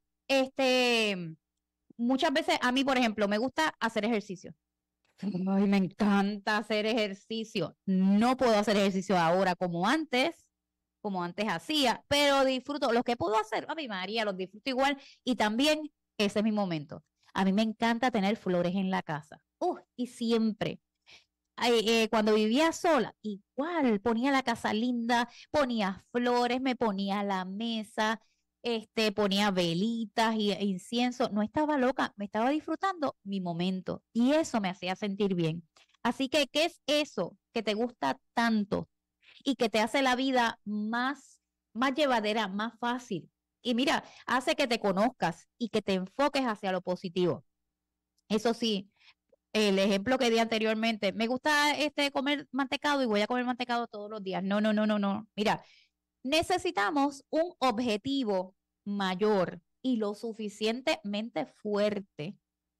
muchas veces a mí, por ejemplo, me gusta hacer ejercicio. Ay, me encanta hacer ejercicio. No puedo hacer ejercicio ahora como antes hacía, pero disfruto. Los que puedo hacer, a mi María, los disfruto igual. Y también ese es mi momento. A mí me encanta tener flores en la casa. Y siempre. Cuando vivía sola, igual ponía la casa linda, ponía flores, me ponía la mesa, ponía velitas y incienso. No estaba loca, me estaba disfrutando mi momento y eso me hacía sentir bien. Así que, ¿qué es eso que te gusta tanto y que te hace la vida más llevadera, más fácil? Y mira, hace que te conozcas y que te enfoques hacia lo positivo. Eso sí, el ejemplo que di anteriormente, me gusta comer mantecado y voy a comer mantecado todos los días. No. Mira, necesitamos un objetivo mayor y lo suficientemente fuerte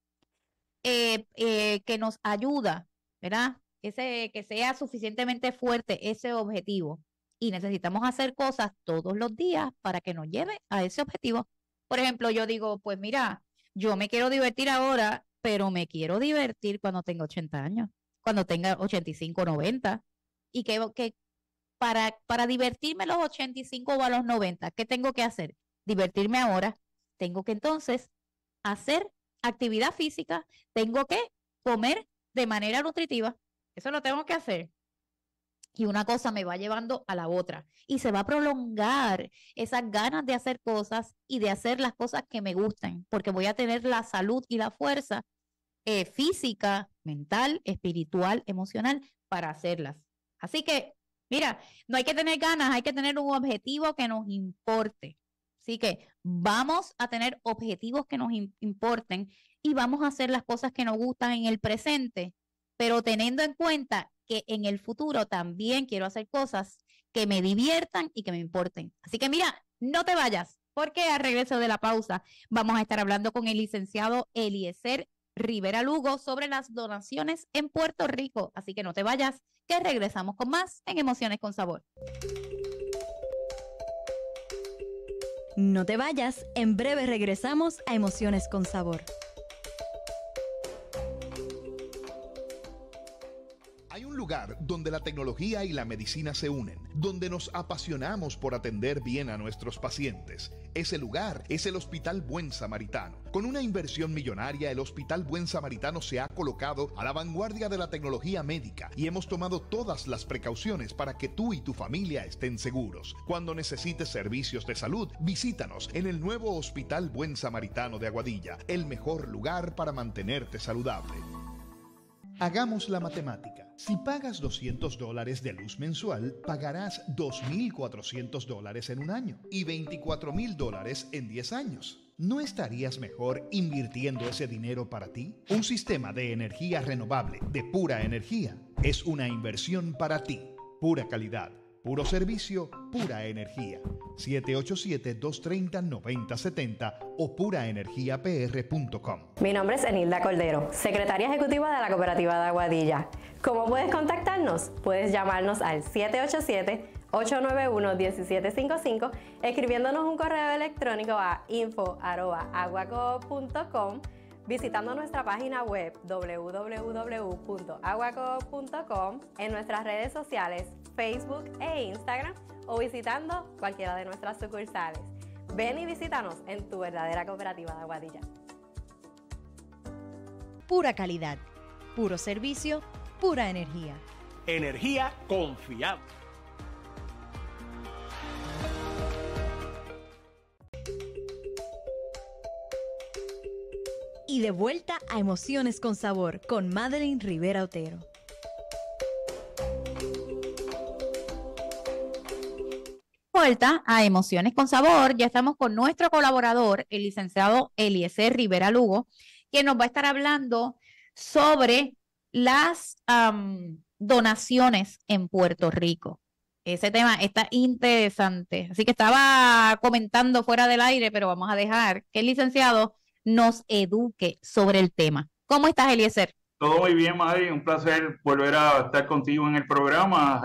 que nos ayuda, ¿verdad? Que sea suficientemente fuerte ese objetivo. Y necesitamos hacer cosas todos los días para que nos lleve a ese objetivo. Por ejemplo, yo digo, pues mira, yo me quiero divertir ahora, pero me quiero divertir cuando tenga 80 años, cuando tenga 85, 90. Y que para divertirme a los 85 o a los 90, ¿qué tengo que hacer? Divertirme ahora. Tengo que entonces hacer actividad física, tengo que comer de manera nutritiva. Eso lo tengo que hacer. Y una cosa me va llevando a la otra. Y se va a prolongar esas ganas de hacer cosas y de hacer las cosas que me gustan, porque voy a tener la salud y la fuerza física, mental, espiritual, emocional para hacerlas. Así que, mira, no hay que tener ganas, hay que tener un objetivo que nos importe. Así que vamos a tener objetivos que nos importen y vamos a hacer las cosas que nos gustan en el presente, pero teniendo en cuenta que en el futuro también quiero hacer cosas que me diviertan y que me importen. Así que mira, no te vayas, porque al regreso de la pausa vamos a estar hablando con el licenciado Eliezer Rivera Lugo sobre las donaciones en Puerto Rico. Así que no te vayas, que regresamos con más en Emociones con Sabor. No te vayas, en breve regresamos a Emociones con Sabor. Hay un lugar donde la tecnología y la medicina se unen, donde nos apasionamos por atender bien a nuestros pacientes. Ese lugar es el Hospital Buen Samaritano. Con una inversión millonaria, el Hospital Buen Samaritano se ha colocado a la vanguardia de la tecnología médica y hemos tomado todas las precauciones para que tú y tu familia estén seguros. Cuando necesites servicios de salud, visítanos en el nuevo Hospital Buen Samaritano de Aguadilla, el mejor lugar para mantenerte saludable. Hagamos la matemática. Si pagas $200 de luz mensual, pagarás $2,400 en un año y $24,000 en 10 años. ¿No estarías mejor invirtiendo ese dinero para ti? Un sistema de energía renovable de Pura Energía es una inversión para ti. Pura calidad, puro servicio, pura energía. 787-230-9070 o puraenergiapr.com. Mi nombre es Enilda Cordero, secretaria ejecutiva de la Cooperativa de Aguadilla. ¿Cómo puedes contactarnos? Puedes llamarnos al 787-891-1755, escribiéndonos un correo electrónico a info@aguacoop.com, visitando nuestra página web www.aguacoop.com, en nuestras redes sociales Facebook e Instagram, o visitando cualquiera de nuestras sucursales. Ven y visítanos en tu verdadera Cooperativa de Aguadilla. Pura calidad, puro servicio, pura energía. Energía confiable. Y de vuelta a Emociones con Sabor con Madeline Rivera Otero. Vuelta a Emociones con Sabor, ya estamos con nuestro colaborador, el licenciado Eliezer Rivera Lugo, quien nos va a estar hablando sobre las donaciones en Puerto Rico. Ese tema está interesante, así que estaba comentando fuera del aire, pero vamos a dejar que el licenciado nos eduque sobre el tema. ¿Cómo estás, Eliezer? Todo muy bien, Mari, un placer volver a estar contigo en el programa,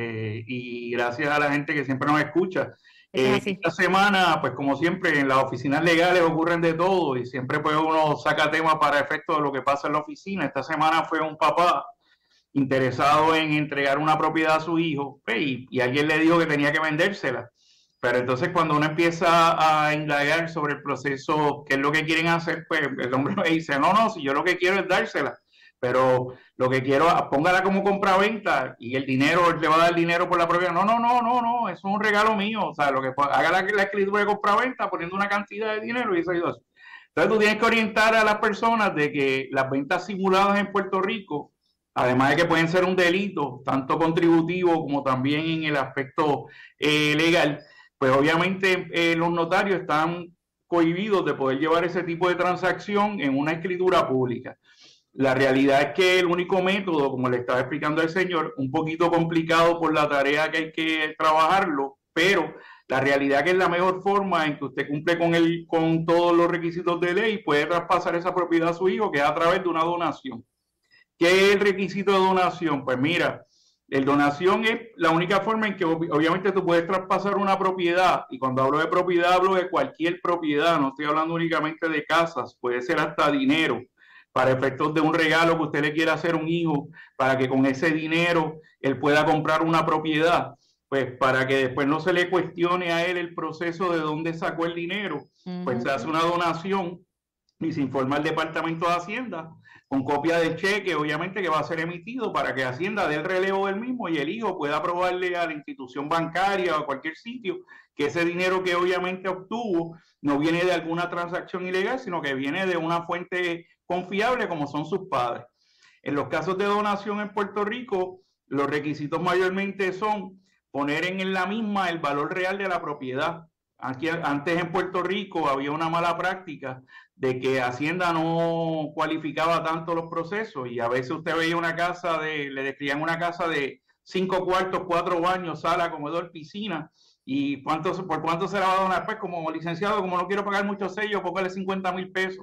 y gracias a la gente que siempre nos escucha. Esta semana, pues como siempre, en las oficinas legales ocurren de todo y siempre pues uno saca temas para efecto de lo que pasa en la oficina. Esta semana fue un papá interesado en entregar una propiedad a su hijo, y alguien le dijo que tenía que vendérsela. Pero entonces cuando uno empieza a indagar sobre el proceso, qué es lo que quieren hacer, pues el hombre me dice, no, si yo lo que quiero es dársela, pero lo que quiero, póngala como compraventa y el dinero, él le va a dar dinero por la propiedad. No, eso es un regalo mío. O sea, lo que haga la escritura de compraventa poniendo una cantidad de dinero y eso y eso. Entonces tú tienes que orientar a las personas de que las ventas simuladas en Puerto Rico, además de que pueden ser un delito, tanto contributivo como también en el aspecto legal, pues obviamente los notarios están cohibidos de poder llevar ese tipo de transacción en una escritura pública. La realidad es que el único método, como le estaba explicando el señor, un poquito complicado por la tarea que hay que trabajarlo, pero la realidad que es la mejor forma en que usted cumple con todos los requisitos de ley, puede traspasar esa propiedad a su hijo, que es a través de una donación. ¿Qué es el requisito de donación? Pues mira, el donación es la única forma en que obviamente tú puedes traspasar una propiedad, y cuando hablo de propiedad hablo de cualquier propiedad, no estoy hablando únicamente de casas, puede ser hasta dinero, para efectos de un regalo que usted le quiera hacer a un hijo, para que con ese dinero él pueda comprar una propiedad, pues para que después no se le cuestione a él el proceso de dónde sacó el dinero, pues se hace una donación y se informa al Departamento de Hacienda con copia del cheque, obviamente, que va a ser emitido para que Hacienda dé el relevo del mismo y el hijo pueda probarle a la institución bancaria o a cualquier sitio que ese dinero que obviamente obtuvo no viene de alguna transacción ilegal, sino que viene de una fuente confiable como son sus padres. En los casos de donación en Puerto Rico, los requisitos mayormente son poner en la misma el valor real de la propiedad. Antes en Puerto Rico había una mala práctica de que Hacienda no cualificaba tanto los procesos y a veces usted veía una casa le describían una casa de 5 cuartos, 4 baños, sala, comedor, piscina, y ¿por cuánto se la va a donar? Pues como licenciado, como no quiero pagar muchos sellos, póngale 50,000 pesos.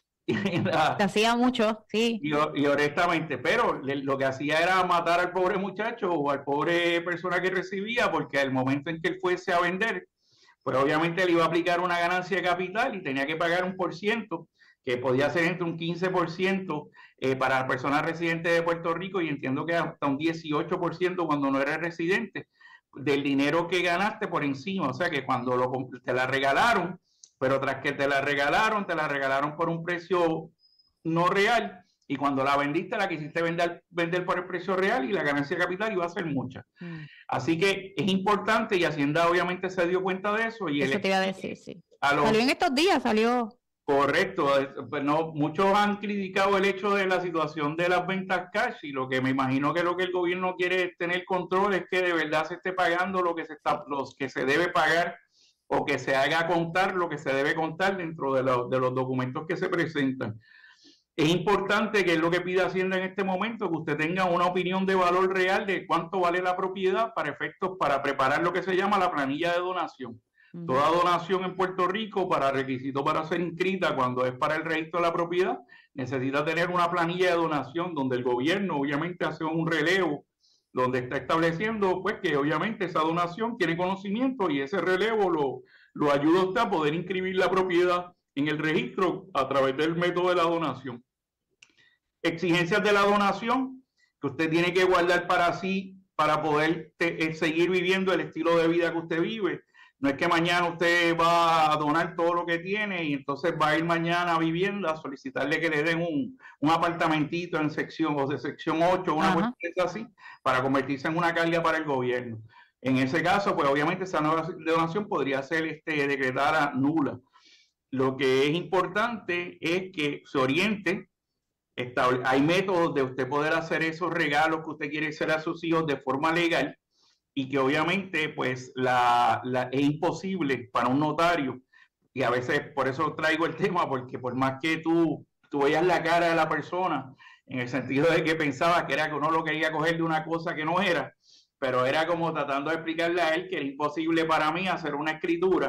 Te hacía mucho, sí. Y honestamente, pero lo que hacía era matar al pobre muchacho o al pobre persona que recibía, porque al momento en que él fuese a vender, pues obviamente le iba a aplicar una ganancia de capital y tenía que pagar un %, que podía ser entre un 15% para las personas residentes de Puerto Rico y entiendo que hasta un 18% cuando no eres residente, del dinero que ganaste por encima. O sea que cuando te la regalaron, pero tras que te la regalaron por un precio no real, y cuando la vendiste la quisiste vender por el precio real y la ganancia de capital iba a ser mucha. Así que es importante, y Hacienda obviamente se dio cuenta de eso. Y eso te iba a decir, sí. Salió en estos días, salió. Correcto. Pues no, muchos han criticado el hecho de la situación de las ventas cash, y lo que me imagino que lo que el gobierno quiere es tener control, es que de verdad se esté pagando lo que se debe pagar, o que se haga contar lo que se debe contar dentro de los documentos que se presentan. Es importante, que es lo que pide Hacienda en este momento, que usted tenga una opinión de valor real de cuánto vale la propiedad para preparar lo que se llama la planilla de donación. Toda donación en Puerto Rico, para requisito para ser inscrita cuando es para el registro de la propiedad, necesita tener una planilla de donación donde el gobierno obviamente hace un relevo, donde está estableciendo pues que obviamente esa donación tiene conocimiento, y ese relevo lo ayuda a usted a poder inscribir la propiedad en el registro a través del método de la donación. Exigencias de la donación que usted tiene que guardar para sí, para poder seguir viviendo el estilo de vida que usted vive. No es que mañana usted va a donar todo lo que tiene y entonces va a ir mañana a vivienda a solicitarle que le den un apartamentito en sección 8, una cuestión así, para convertirse en una carga para el gobierno. En ese caso, pues obviamente esa nueva donación podría ser decretada nula. Lo que es importante es que se oriente. Hay métodos de usted poder hacer esos regalos que usted quiere hacer a sus hijos de forma legal, y que obviamente pues es imposible para un notario, y a veces por eso traigo el tema, porque por más que tú veas la cara de la persona, en el sentido de que pensaba que era que uno lo quería coger de una cosa que no era, pero era como tratando de explicarle a él que era imposible para mí hacer una escritura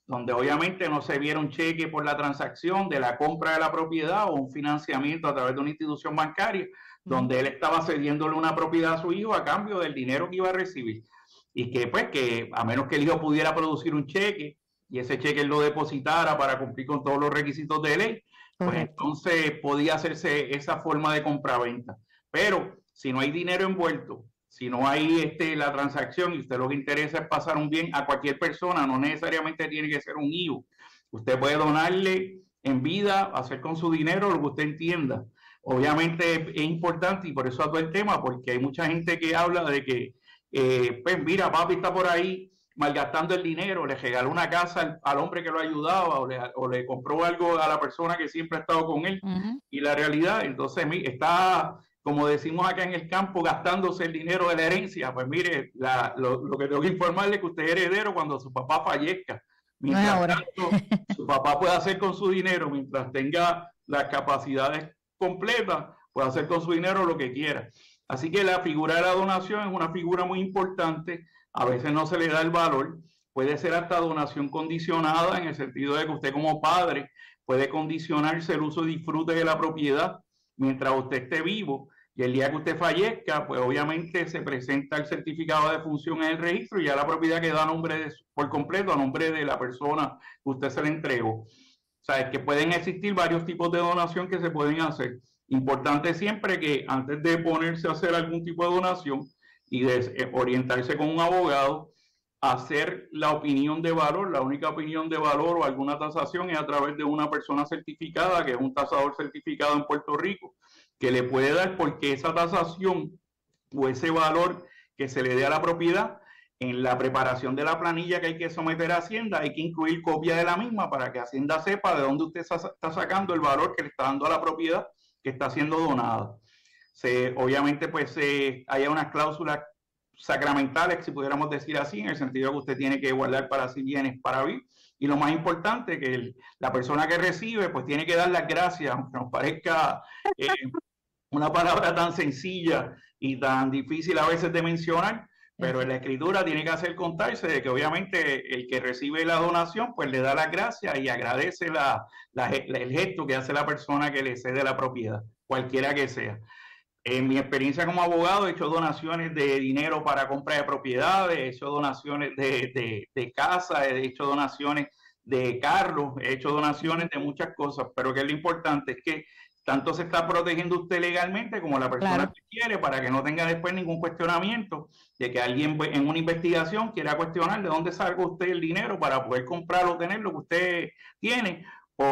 donde obviamente no se viera un cheque por la transacción de la compra de la propiedad o un financiamiento a través de una institución bancaria, donde él estaba cediéndole una propiedad a su hijo a cambio del dinero que iba a recibir. Y que pues que a menos que el hijo pudiera producir un cheque y ese cheque él lo depositara para cumplir con todos los requisitos de ley, pues entonces podía hacerse esa forma de compraventa. Pero si no hay dinero envuelto, si no hay la transacción y usted lo que interesa es pasar un bien a cualquier persona, no necesariamente tiene que ser un hijo. Usted puede donarle en vida, hacer con su dinero lo que usted entienda. Obviamente es importante y por eso hablo el tema, porque hay mucha gente que habla de que, pues mira, papi está por ahí malgastando el dinero, le regaló una casa al hombre que lo ayudaba o le compró algo a la persona que siempre ha estado con él. Y la realidad, entonces está, como decimos acá en el campo, gastándose el dinero de la herencia. Pues mire, lo que tengo que informarle es que usted es heredero cuando su papá fallezca. Mientras tanto, su papá puede hacer con su dinero, mientras tenga las capacidades completas, puede hacer con su dinero lo que quiera. Así que la figura de la donación es una figura muy importante. A veces no se le da el valor. Puede ser hasta donación condicionada, en el sentido de que usted como padre puede condicionarse el uso y disfrute de la propiedad mientras usted esté vivo, y el día que usted fallezca, pues obviamente se presenta el certificado de función en el registro y ya la propiedad queda a nombre por completo a nombre de la persona que usted se le entregó. O sea, es que pueden existir varios tipos de donación que se pueden hacer. Importante siempre que antes de ponerse a hacer algún tipo de donación y de orientarse con un abogado, hacer la opinión de valor. La única opinión de valor o alguna tasación es a través de una persona certificada, que es un tasador certificado en Puerto Rico, que le puede dar, porque esa tasación o ese valor que se le dé a la propiedad, en la preparación de la planilla que hay que someter a Hacienda, hay que incluir copia de la misma para que Hacienda sepa de dónde usted está sacando el valor que le está dando a la propiedad que está siendo donada. Obviamente, pues haya unas cláusulas sacramentales, si pudiéramos decir así, en el sentido que usted tiene que guardar para sí bienes para vivir. Y lo más importante, que la persona que recibe, pues tiene que dar las gracias, aunque nos parezca una palabra tan sencilla y tan difícil a veces de mencionar, pero en la escritura tiene que hacer contarse de que obviamente el que recibe la donación, pues le da las gracias y agradece el gesto que hace la persona que le cede la propiedad, cualquiera que sea. En mi experiencia como abogado he hecho donaciones de dinero para compra de propiedades, he hecho donaciones de casa, he hecho donaciones de carros, he hecho donaciones de muchas cosas, pero que lo importante es que tanto se está protegiendo usted legalmente como la persona que quiere, para que no tenga después ningún cuestionamiento de que alguien en una investigación quiera cuestionar de dónde salga usted el dinero para poder comprar o tener lo que usted tiene,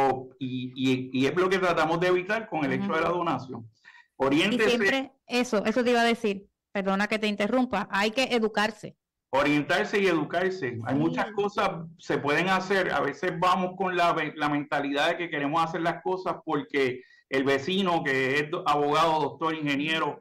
y es lo que tratamos de evitar con el hecho de la donación. Oriéntese. Y siempre eso te iba a decir, perdona que te interrumpa, hay que educarse. Orientarse y educarse. Hay muchas cosas se pueden hacer. A veces vamos con la mentalidad de que queremos hacer las cosas porque el vecino, que es abogado, doctor, ingeniero,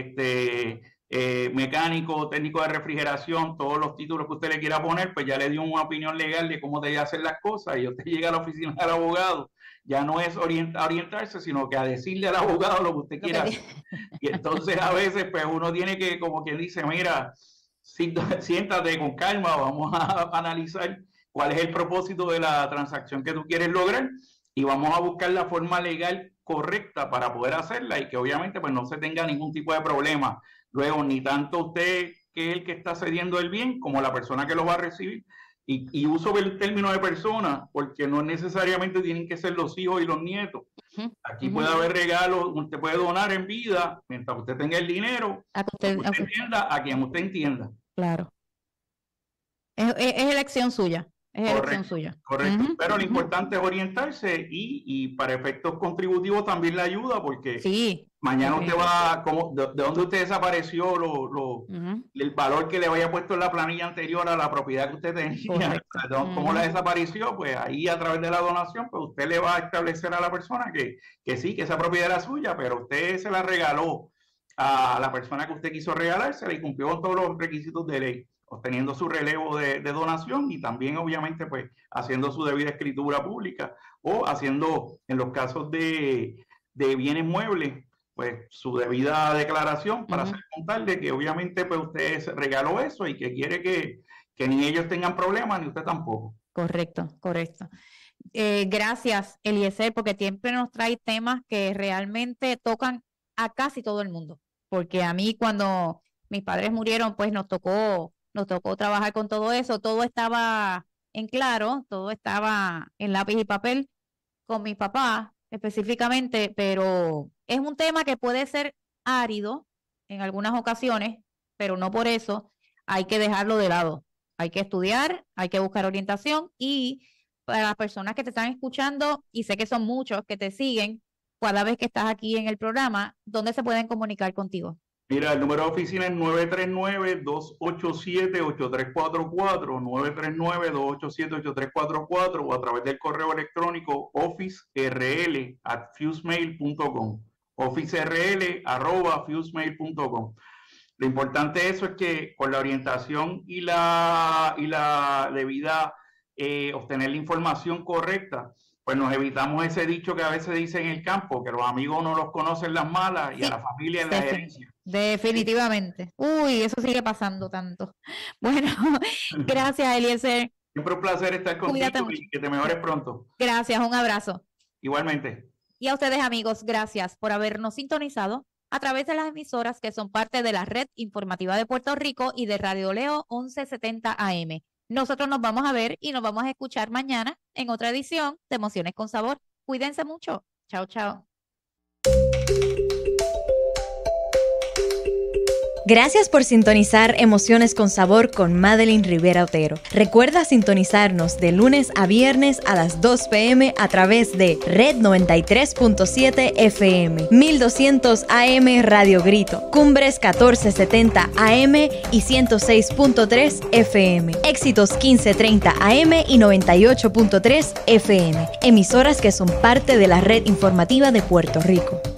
mecánico, técnico de refrigeración, todos los títulos que usted le quiera poner, pues ya le dio una opinión legal de cómo debe hacer las cosas, y usted llega a la oficina del abogado, ya no es orientarse, sino que a decirle al abogado lo que usted quiera hacer. Y entonces a veces pues uno tiene que, como quien dice, mira, siéntate con calma, vamos a analizar cuál es el propósito de la transacción que tú quieres lograr y vamos a buscar la forma legal correcta para poder hacerla, y que obviamente pues no se tenga ningún tipo de problema luego, ni tanto usted, que es el que está cediendo el bien, como la persona que lo va a recibir. Y uso el término de persona porque no necesariamente tienen que ser los hijos y los nietos. Aquí puede haber regalos, usted puede donar en vida mientras usted tenga el dinero, usted entienda, a quien usted entienda. Claro. Es elección suya. Es elección suya. Correcto. Pero lo importante es orientarse y para efectos contributivos también le ayuda, porque mañana usted va, de dónde usted desapareció, el valor que le había puesto en la planilla anterior a la propiedad que usted tenía, cómo la desapareció, pues ahí a través de la donación, pues usted le va a establecer a la persona que sí, que esa propiedad era suya, pero usted se la regaló a la persona que usted quiso regalársela y cumplió con todos los requisitos de ley, obteniendo su relevo de donación y también obviamente pues haciendo su debida escritura pública, o haciendo, en los casos de bienes muebles, pues su debida declaración para hacer contar de que obviamente pues usted regaló eso y que quiere que ni ellos tengan problemas ni usted tampoco. Correcto. Gracias, Eliezer, porque siempre nos trae temas que realmente tocan a casi todo el mundo. Porque a mí cuando mis padres murieron, pues nos tocó trabajar con todo eso. Todo estaba en claro, todo estaba en lápiz y papel con mi papá específicamente, pero es un tema que puede ser árido en algunas ocasiones, pero no por eso hay que dejarlo de lado. Hay que estudiar, hay que buscar orientación, y para las personas que te están escuchando, y sé que son muchos que te siguen cada vez que estás aquí en el programa, ¿dónde se pueden comunicar contigo? Mira, el número de oficina es 939-287-8344, 939-287-8344, o a través del correo electrónico officerl@fusemail.com, officerl@fusemail.com. Lo importante de eso es que con la orientación y la debida obtener la información correcta, pues nos evitamos ese dicho que a veces dice en el campo, que los amigos no los conocen las malas y a la familia en la herencia. Definitivamente. Uy, eso sigue pasando tanto. Bueno, gracias, Eliezer. Siempre un placer estar contigo y que te mejores pronto. Gracias, un abrazo. Igualmente. Y a ustedes, amigos, gracias por habernos sintonizado a través de las emisoras que son parte de la Red Informativa de Puerto Rico y de Radio Leo 1170 AM. Nosotros nos vamos a ver y nos vamos a escuchar mañana en otra edición de Emociones con Sabor. Cuídense mucho. Chao, chao. Gracias por sintonizar Emociones con Sabor con Madeline Rivera Otero. Recuerda sintonizarnos de lunes a viernes a las 2 p.m. a través de Red 93.7 FM, 1200 AM Radio Grito, Cumbres 1470 AM y 106.3 FM, Éxitos 1530 AM y 98.3 FM, emisoras que son parte de la Red Informativa de Puerto Rico.